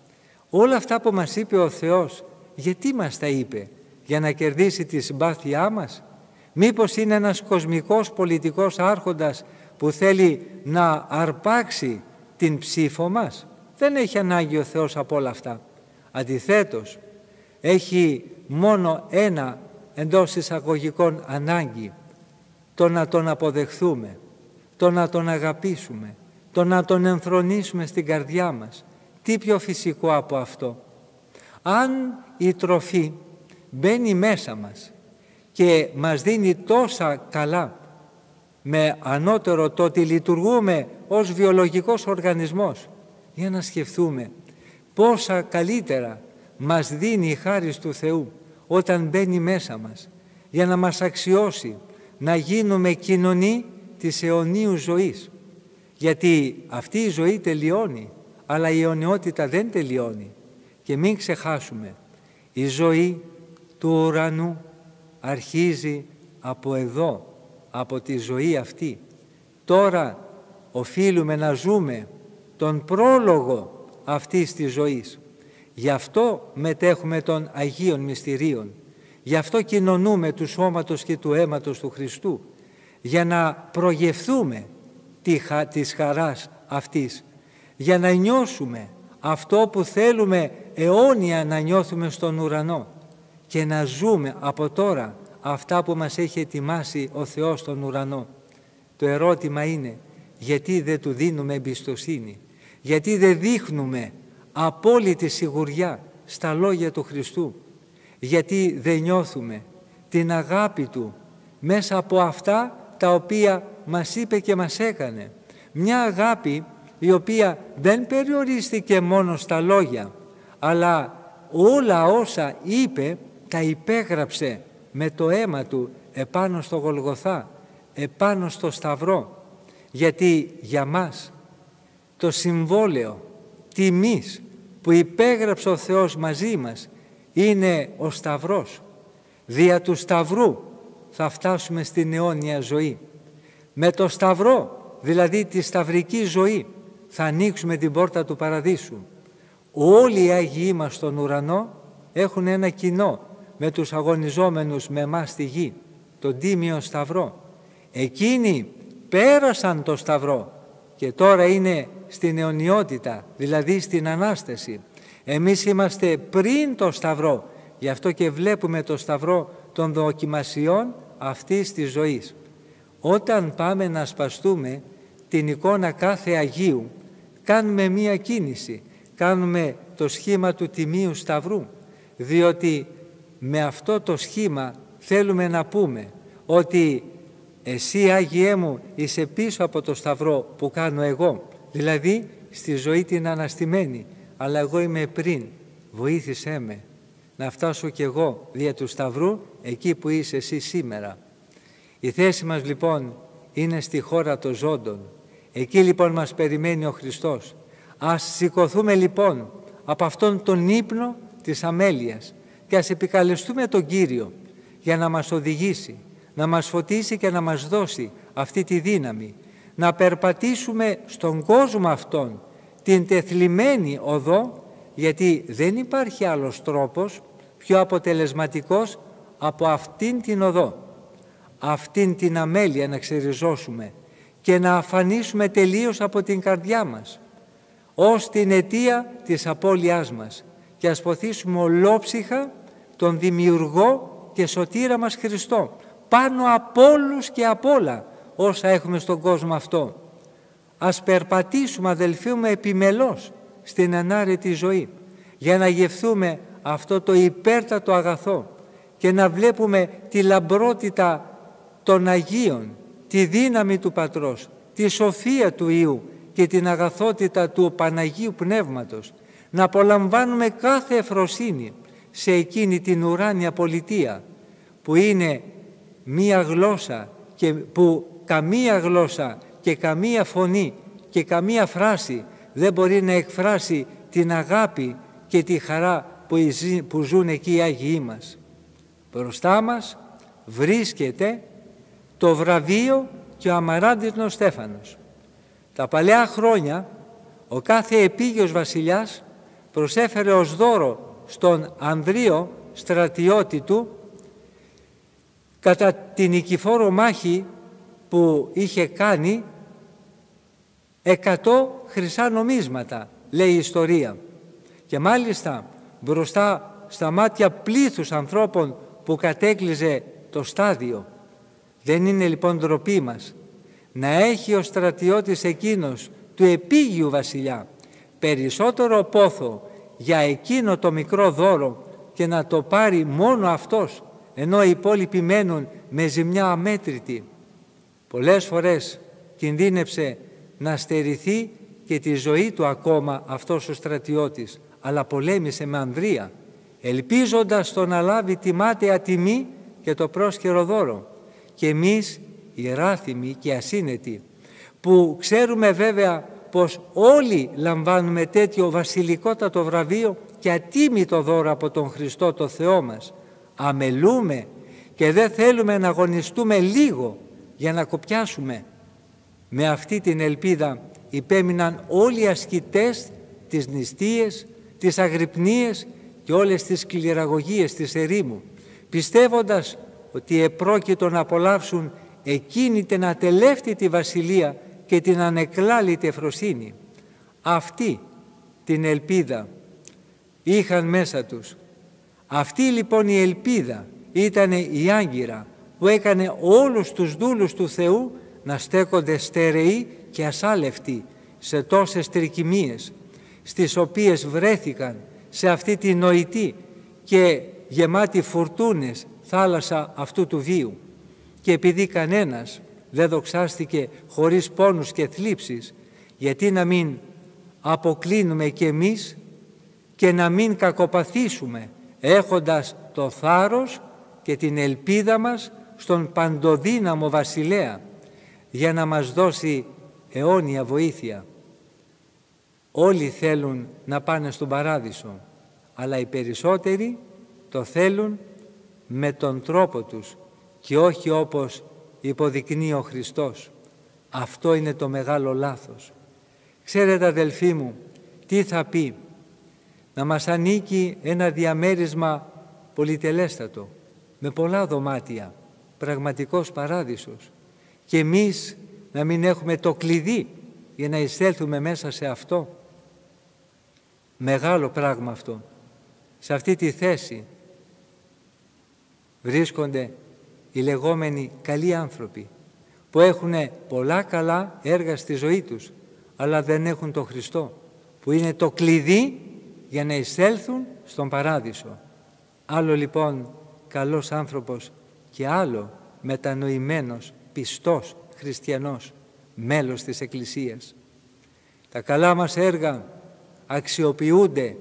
Όλα αυτά που μας είπε ο Θεός, γιατί μας τα είπε? Για να κερδίσει τη συμπάθειά μας? Μήπως είναι ένας κοσμικός πολιτικός άρχοντας που θέλει να αρπάξει την ψήφο μας? Δεν έχει ανάγκη ο Θεός από όλα αυτά. Αντιθέτως, έχει μόνο ένα, εντός εισαγωγικών, ανάγκη: το να τον αποδεχθούμε, το να τον αγαπήσουμε, το να τον ενθρονίσουμε στην καρδιά μας. Τι πιο φυσικό από αυτό? Αν η τροφή μπαίνει μέσα μας και μας δίνει τόσα καλά, με ανώτερο το ότι λειτουργούμε ως βιολογικός οργανισμός, για να σκεφτούμε πόσα καλύτερα μας δίνει η χάρις του Θεού όταν μπαίνει μέσα μας για να μας αξιώσει να γίνουμε κοινωνοί της αιωνίου ζωής. Γιατί αυτή η ζωή τελειώνει, αλλά η αιωνιότητα δεν τελειώνει. Και μην ξεχάσουμε, η ζωή του ουρανού αρχίζει από εδώ, από τη ζωή αυτή. Τώρα οφείλουμε να ζούμε τον πρόλογο αυτής της ζωής. Γι' αυτό μετέχουμε των Αγίων Μυστηρίων. Γι' αυτό κοινωνούμε του σώματος και του αίματος του Χριστού. Για να προγευθούμε της χαράς αυτής. Για να νιώσουμε αυτό που θέλουμε αιώνια να νιώθουμε στον ουρανό. Και να ζούμε από τώρα αυτά που μας έχει ετοιμάσει ο Θεός στον ουρανό. Το ερώτημα είναι, γιατί δεν του δίνουμε εμπιστοσύνη? Γιατί δεν δείχνουμε απόλυτη σιγουριά στα λόγια του Χριστού? Γιατί δεν νιώθουμε την αγάπη Του μέσα από αυτά τα οποία μας είπε και μας έκανε? Μια αγάπη η οποία δεν περιορίστηκε μόνο στα λόγια, αλλά όλα όσα είπε τα υπέγραψε με το αίμα Του επάνω στο Γολγοθά, επάνω στο Σταυρό. Γιατί για μας το συμβόλαιο τιμής που υπέγραψε ο Θεός μαζί μας είναι ο Σταυρός. Δια του Σταυρού θα φτάσουμε στην αιώνια ζωή. Με το Σταυρό, δηλαδή τη σταυρική ζωή, θα ανοίξουμε την πόρτα του Παραδείσου. Όλοι οι Άγιοι μας στον ουρανό έχουν ένα κοινό με τους αγωνιζόμενους με εμάς στη γη, τον Τίμιο Σταυρό. Εκείνοι πέρασαν το Σταυρό και τώρα είναι στην αιωνιότητα, δηλαδή στην Ανάσταση. Εμείς είμαστε πριν το Σταυρό, γι' αυτό και βλέπουμε το Σταυρό των δοκιμασιών αυτής της ζωής. Όταν πάμε να ασπαστούμε την εικόνα κάθε Αγίου, κάνουμε μία κίνηση, κάνουμε το σχήμα του Τιμίου Σταυρού, διότι με αυτό το σχήμα θέλουμε να πούμε ότι εσύ, Άγιέ μου, είσαι πίσω από το Σταυρό που κάνω εγώ, δηλαδή στη ζωή την αναστημένη, αλλά εγώ είμαι πριν, βοήθησέ με να φτάσω κι εγώ δια του Σταυρού εκεί που είσαι εσύ σήμερα. Η θέση μας λοιπόν είναι στη χώρα των ζώντων. Εκεί λοιπόν μας περιμένει ο Χριστός. Ας σηκωθούμε λοιπόν από αυτόν τον ύπνο της αμέλειας και ας επικαλεστούμε τον Κύριο για να μας οδηγήσει, να μας φωτίσει και να μας δώσει αυτή τη δύναμη, να περπατήσουμε στον κόσμο αυτόν την τεθλιμμένη οδό, γιατί δεν υπάρχει άλλος τρόπος πιο αποτελεσματικός από αυτήν την οδό, αυτήν την αμέλεια να ξεριζώσουμε και να αφανίσουμε τελείως από την καρδιά μας ως την αιτία της απώλειάς μας και ας ποθήσουμε ολόψυχα τον Δημιουργό και Σωτήρα μας Χριστό πάνω από όλους και από όλα όσα έχουμε στον κόσμο αυτό. Ας περπατήσουμε, αδελφοί μου, επιμελώς στην ενάρετη ζωή για να γευθούμε αυτό το υπέρτατο αγαθό και να βλέπουμε τη λαμπρότητα των Αγίων, τη δύναμη του Πατρός, τη σοφία του Υιού και την αγαθότητα του Παναγίου Πνεύματος, να απολαμβάνουμε κάθε ευφροσύνη σε εκείνη την ουράνια πολιτεία που είναι μία γλώσσα και που καμία γλώσσα και καμία φωνή και καμία φράση δεν μπορεί να εκφράσει την αγάπη και τη χαρά που ζουν εκεί οι Άγιοι μας. Μπροστά μας βρίσκεται το βραβείο και ο αμαράντινος Στέφανος. Τα παλαιά χρόνια ο κάθε επίγειος βασιλιάς προσέφερε ως δώρο στον Ανδρείο στρατιώτη του κατά την νικηφόρο μάχη που είχε κάνει 100 χρυσά νομίσματα, λέει η ιστορία. Και μάλιστα μπροστά στα μάτια πλήθους ανθρώπων που κατέκλυζε το στάδιο. Δεν είναι λοιπόν ντροπή μας να έχει ο στρατιώτης εκείνος του επίγειου βασιλιά περισσότερο πόθο για εκείνο το μικρό δώρο και να το πάρει μόνο αυτός, ενώ οι υπόλοιποι μένουν με ζημιά αμέτρητη. Πολλές φορές κινδύνεψε να στερηθεί και τη ζωή του ακόμα αυτός ο στρατιώτης, αλλά πολέμησε με ανδρεία, ελπίζοντας το να λάβει τη μάταια τιμή και το πρόσχερο δώρο. Και εμείς, οι ράθυμοι και ασύνετοι, που ξέρουμε βέβαια πως όλοι λαμβάνουμε τέτοιο βασιλικότατο βραβείο και ατίμητο δώρο από τον Χριστό το Θεό μας, αμελούμε και δεν θέλουμε να αγωνιστούμε λίγο για να κοπιάσουμε. Με αυτή την ελπίδα υπέμειναν όλοι οι ασκητές, τις νηστείες, τις αγρυπνίες και όλες τις σκληραγωγίες της ερήμου, πιστεύοντας ότι επρόκειτο να απολαύσουν εκείνη την ατελεύτητη βασιλεία και την ανεκλάλητη ευφροσύνη. Αυτή την ελπίδα είχαν μέσα τους. Αυτή λοιπόν η ελπίδα ήταν η άγκυρα που έκανε όλους τους δούλους του Θεού να στέκονται στερεοί και ασάλευτοι σε τόσες τρικυμίες, στις οποίες βρέθηκαν σε αυτή τη νοητή και γεμάτη φουρτούνες θάλασσα αυτού του βίου. Και επειδή κανένας δεν δοξάστηκε χωρίς πόνους και θλίψεις, γιατί να μην αποκλίνουμε κι εμείς και να μην κακοπαθήσουμε, έχοντας το θάρρος και την ελπίδα μας στον παντοδύναμο βασιλέα, για να μας δώσει αιώνια βοήθεια. Όλοι θέλουν να πάνε στον παράδεισο, αλλά οι περισσότεροι το θέλουν με τον τρόπο τους και όχι όπως υποδεικνύει ο Χριστός. Αυτό είναι το μεγάλο λάθος. Ξέρετε αδελφοί μου, τι θα πει να μας ανήκει ένα διαμέρισμα πολυτελέστατο, με πολλά δωμάτια, πραγματικός παράδεισος, και εμείς να μην έχουμε το κλειδί για να εισέλθουμε μέσα σε αυτό. Μεγάλο πράγμα αυτό. Σε αυτή τη θέση βρίσκονται οι λεγόμενοι καλοί άνθρωποι που έχουν πολλά καλά έργα στη ζωή τους, αλλά δεν έχουν τον Χριστό, που είναι το κλειδί για να εισέλθουν στον παράδεισο. Άλλο λοιπόν καλός άνθρωπος και άλλο μετανοημένος, πιστός χριστιανός, μέλος της Εκκλησίας. Τα καλά μας έργα αξιοποιούνται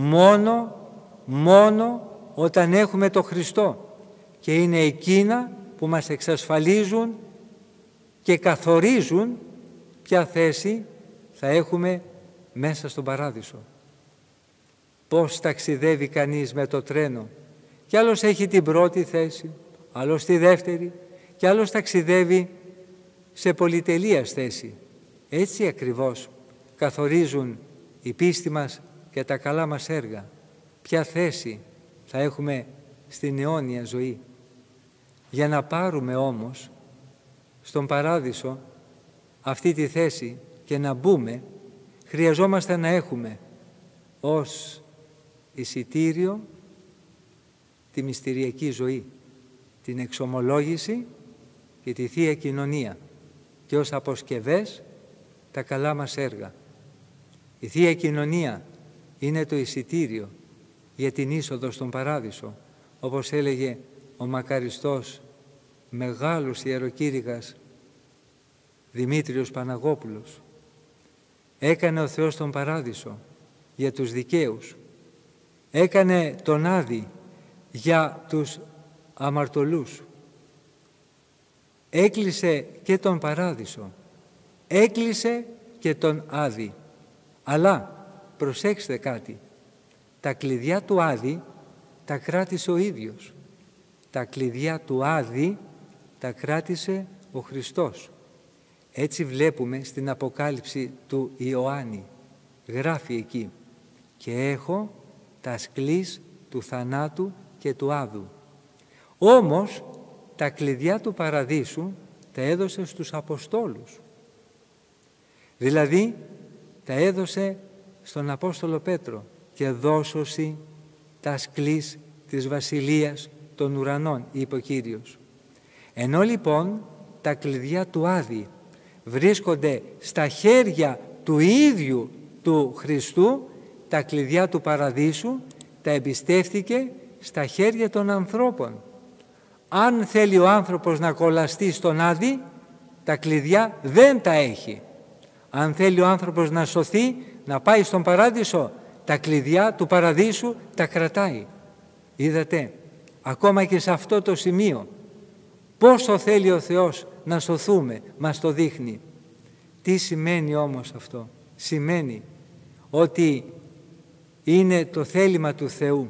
μόνο όταν έχουμε το Χριστό, και είναι εκείνα που μας εξασφαλίζουν και καθορίζουν ποια θέση θα έχουμε μέσα στον παράδεισο. Πώς ταξιδεύει κανείς με το τρένο, κι άλλος έχει την πρώτη θέση, άλλος τη δεύτερη, κι άλλος ταξιδεύει σε πολυτελείας θέση. Έτσι ακριβώς καθορίζουν η πίστη μας και τα καλά μας έργα ποια θέση θα έχουμε στην αιώνια ζωή. Για να πάρουμε όμως στον παράδεισο αυτή τη θέση και να μπούμε, χρειαζόμαστε να έχουμε ως εισιτήριο τη μυστηριακή ζωή, την εξομολόγηση και τη Θεία Κοινωνία, και ως αποσκευές τα καλά μας έργα. Η Θεία Κοινωνία είναι το εισιτήριο για την είσοδο στον παράδεισο, όπως έλεγε ο μακαριστός μεγάλος ιεροκήρυκας Δημήτριος Παναγόπουλος. Έκανε ο Θεός τον παράδεισο για τους δικαίους, έκανε τον Άδη για τους αμαρτωλούς, έκλεισε και τον παράδεισο, έκλεισε και τον Άδη. Αλλά προσέξτε κάτι, τα κλειδιά του Άδη τα κράτησε ο ίδιος. Τα κλειδιά του Άδη τα κράτησε ο Χριστός. Έτσι βλέπουμε στην Αποκάλυψη του Ιωάννη, γράφει εκεί: «Και έχω τα σκλείς του θανάτου και του Άδου». Όμως τα κλειδιά του παραδείσου τα έδωσε στους Αποστόλους. Δηλαδή τα έδωσε στον Απόστολο Πέτρο: «Και δώσωσι τα σκλείς της βασιλείας των ουρανών», είπε ο Κύριος. Ενώ λοιπόν τα κλειδιά του Άδη βρίσκονται στα χέρια του ίδιου του Χριστού, τα κλειδιά του παραδείσου τα εμπιστεύτηκε στα χέρια των ανθρώπων. Αν θέλει ο άνθρωπος να κολλαστεί στον Άδη, τα κλειδιά δεν τα έχει. Αν θέλει ο άνθρωπος να σωθεί, να πάει στον παράδεισο, τα κλειδιά του παραδείσου τα κρατάει. Είδατε, ακόμα και σε αυτό το σημείο. Πόσο θέλει ο Θεός να σωθούμε, μας το δείχνει. Τι σημαίνει όμως αυτό? Σημαίνει ότι είναι το θέλημα του Θεού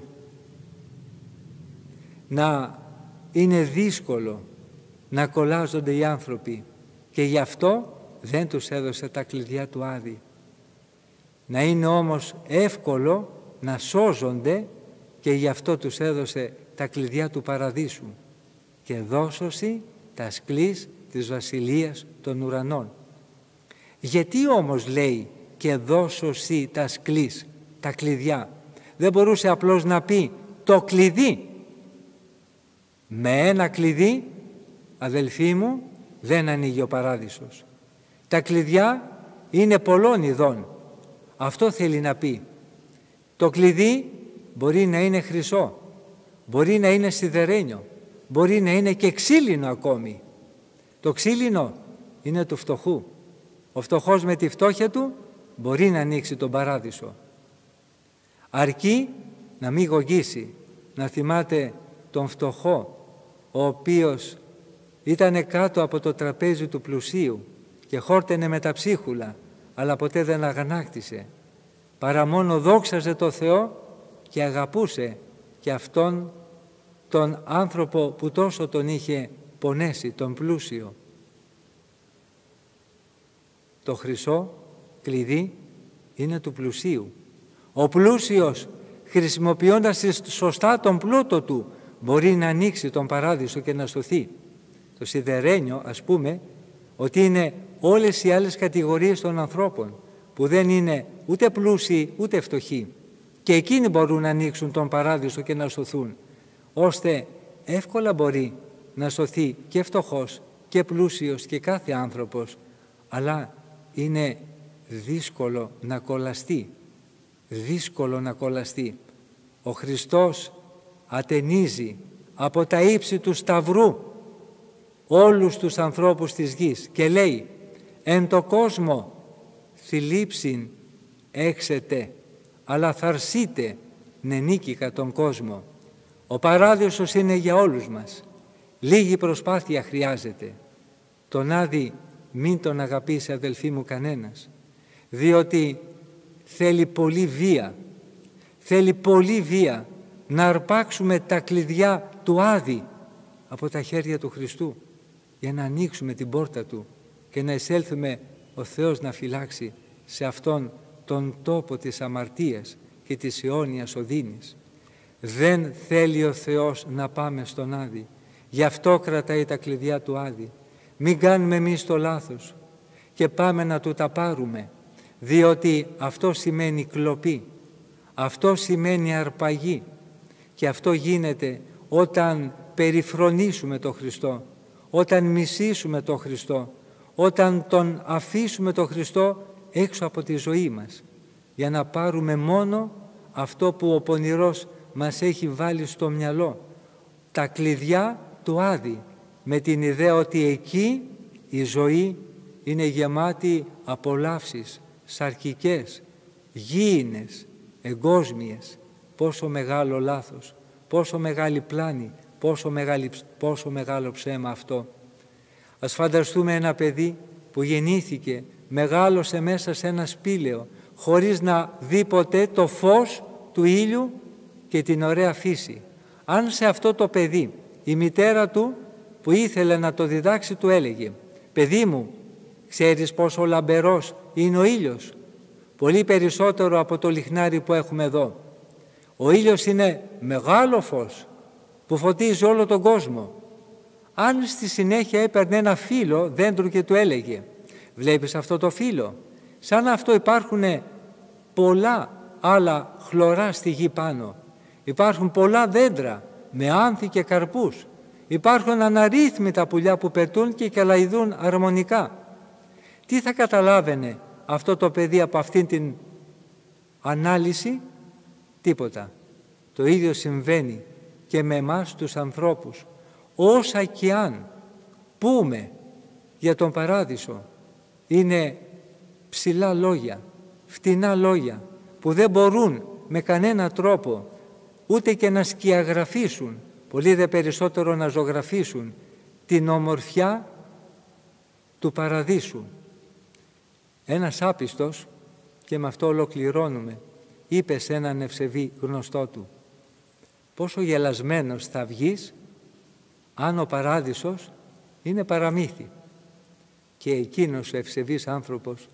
να είναι δύσκολο να κολλάζονται οι άνθρωποι και γι' αυτό δεν τους έδωσε τα κλειδιά του Άδη. Να είναι όμως εύκολο να σώζονται και γι' αυτό τους έδωσε τα κλειδιά του Παραδείσου. Και δώσωσι τα σκλής της βασιλείας των ουρανών. Γιατί όμως λέει και δώσωσι τα σκλής, τα κλειδιά? Δεν μπορούσε απλώς να πει το κλειδί? Με ένα κλειδί, αδελφοί μου, δεν ανοίγει ο παράδεισος. Τα κλειδιά είναι πολλών ειδών. Αυτό θέλει να πει. Το κλειδί μπορεί να είναι χρυσό, μπορεί να είναι σιδερένιο, μπορεί να είναι και ξύλινο ακόμη. Το ξύλινο είναι του φτωχού. Ο φτωχός με τη φτώχεια του μπορεί να ανοίξει τον παράδεισο. Αρκεί να μην γογγίσει, να θυμάται τον φτωχό, ο οποίος ήταν κάτω από το τραπέζι του πλουσίου και χόρτενε με τα ψίχουλα, αλλά ποτέ δεν αγανάκτησε, παρά μόνο δόξαζε το Θεό και αγαπούσε και αυτόν τον άνθρωπο που τόσο τον είχε πονέσει, τον πλούσιο. Το χρυσό κλειδί είναι του πλουσίου. Ο πλούσιος, χρησιμοποιώντας σωστά τον πλούτο του, μπορεί να ανοίξει τον παράδεισο και να σωθεί. Το σιδερένιο, ας πούμε, ότι είναι όλες οι άλλες κατηγορίες των ανθρώπων που δεν είναι ούτε πλούσιοι ούτε φτωχοί, και εκείνοι μπορούν να ανοίξουν τον παράδεισο και να σωθούν, ώστε εύκολα μπορεί να σωθεί και φτωχός και πλούσιος και κάθε άνθρωπος, αλλά είναι δύσκολο να κολλαστεί. Δύσκολο να κολλαστεί. Ο Χριστός ατενίζει από τα ύψη του Σταυρού όλους τους ανθρώπους της γης και λέει «Εν το κόσμο θλίψιν έξετε, αλλά θαρσείτε νενίκηκα τον κόσμο». Ο παράδεισος είναι για όλους μας. Λίγη προσπάθεια χρειάζεται. Τον Άδη μην τον αγαπήσει, αδελφοί μου, κανένας, διότι θέλει πολύ βία. Θέλει πολύ βία να αρπάξουμε τα κλειδιά του Άδη από τα χέρια του Χριστού για να ανοίξουμε την πόρτα του και να εισέλθουμε ο Θεός να φυλάξει σε αυτόν τον τόπο της αμαρτίας και της αιώνιας οδύνης. Δεν θέλει ο Θεός να πάμε στον Άδη. Γι' αυτό κρατάει τα κλειδιά του Άδη. Μην κάνουμε εμείς το λάθος και πάμε να του τα πάρουμε, διότι αυτό σημαίνει κλοπή, αυτό σημαίνει αρπαγή, και αυτό γίνεται όταν περιφρονήσουμε τον Χριστό, όταν μισήσουμε τον Χριστό, όταν τον αφήσουμε τον Χριστό έξω από τη ζωή μας, για να πάρουμε μόνο αυτό που ο πονηρός μας έχει βάλει στο μυαλό, τα κλειδιά του Άδη, με την ιδέα ότι εκεί η ζωή είναι γεμάτη απολαύσεις σαρκικές, γήινες, εγκόσμιες. Πόσο μεγάλο λάθος, πόσο μεγάλη πλάνη, πόσο μεγάλο ψέμα αυτό. Ας φανταστούμε ένα παιδί που γεννήθηκε, μεγάλωσε μέσα σε ένα σπήλαιο, χωρίς να δει ποτέ το φως του ήλιου και την ωραία φύση. Αν σε αυτό το παιδί η μητέρα του, που ήθελε να το διδάξει, του έλεγε «Παιδί μου, ξέρεις πόσο λαμπερός είναι ο ήλιος? Πολύ περισσότερο από το λιχνάρι που έχουμε εδώ. Ο ήλιος είναι μεγάλο φως που φωτίζει όλο τον κόσμο». Αν στη συνέχεια έπαιρνε ένα φύλλο δέντρου και του έλεγε «Βλέπεις αυτό το φύλλο? Σαν αυτό υπάρχουν πολλά άλλα χλωρά στη γη πάνω. Υπάρχουν πολλά δέντρα με άνθη και καρπούς. Υπάρχουν αναρρύθμιτα πουλιά που πετούν και κελαϊδούν αρμονικά». Τι θα καταλάβαινε αυτό το παιδί από αυτήν την ανάλυση? Τίποτα. Το ίδιο συμβαίνει και με εμάς τους ανθρώπους. Όσα και αν πούμε για τον παράδεισο, είναι ψηλά λόγια, φτηνά λόγια, που δεν μπορούν με κανένα τρόπο ούτε και να σκιαγραφίσουν, πολύ δε περισσότερο να ζωγραφίσουν την ομορφιά του παραδείσου. Ένας άπιστος, και με αυτό ολοκληρώνουμε, είπε σε έναν ευσεβή γνωστό του: «Πόσο γελασμένος θα βγεις αν ο παράδεισος είναι παραμύθι». Και εκείνος ο ευσεβής άνθρωπος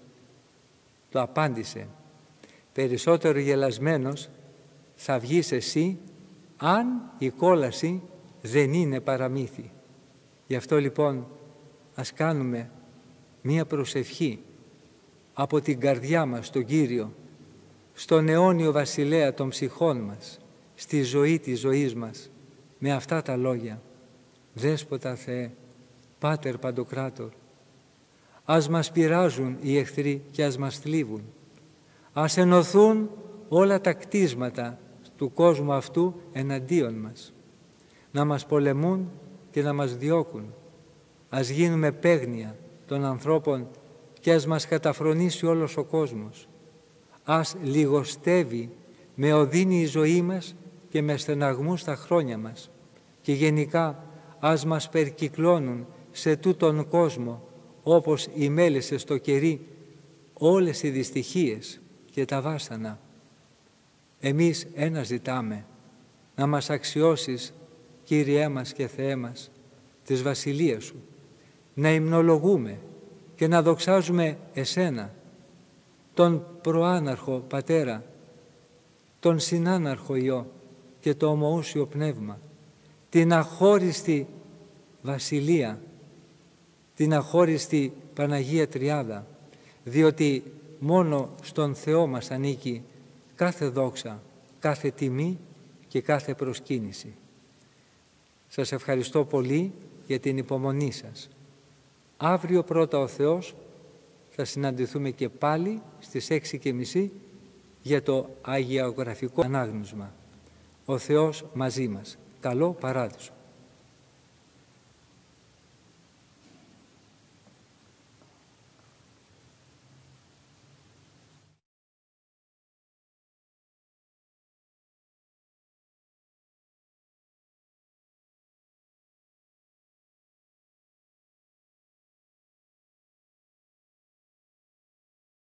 το απάντησε: «Περισσότερο γελασμένος θα βγεις εσύ αν η κόλαση δεν είναι παραμύθι». Γι' αυτό λοιπόν ας κάνουμε μία προσευχή από την καρδιά μας στον Κύριο, στον αιώνιο βασιλέα των ψυχών μας, στη ζωή της ζωής μας, με αυτά τα λόγια: «Δέσποτα Θεέ, Πάτερ Παντοκράτορ, ας μας πειράζουν οι εχθροί και ας μας θλίβουν. Ας ενωθούν όλα τα κτίσματα του κόσμου αυτού εναντίον μας, να μας πολεμούν και να μας διώκουν. Ας γίνουμε παίγνια των ανθρώπων και ας μας καταφρονήσει όλος ο κόσμος. Ας λιγοστεύει με οδύνη η ζωή μας και με στεναγμούς τα χρόνια μας. Και γενικά ας μας περικυκλώνουν σε τούτον κόσμο, όπως οι μέλισσες στο κερί, όλες οι δυστυχίες και τα βάσανα. Εμείς ένα ζητάμε: να μας αξιώσεις, Κύριέ μας και Θεέ μας, της βασιλείας Σου, να υμνολογούμε και να δοξάζουμε Εσένα, τον προάναρχο Πατέρα, τον συνάναρχο Υιό και το ομοούσιο Πνεύμα, την αχώριστη Βασιλεία, την αχώριστη Παναγία Τριάδα, διότι μόνο στον Θεό μας ανήκει κάθε δόξα, κάθε τιμή και κάθε προσκύνηση. Σας ευχαριστώ πολύ για την υπομονή σας. Αύριο πρώτα ο Θεός θα συναντηθούμε και πάλι στις 6:30 για το αγιογραφικό ανάγνωσμα. Ο Θεός μαζί μας. Καλό παράδεισο.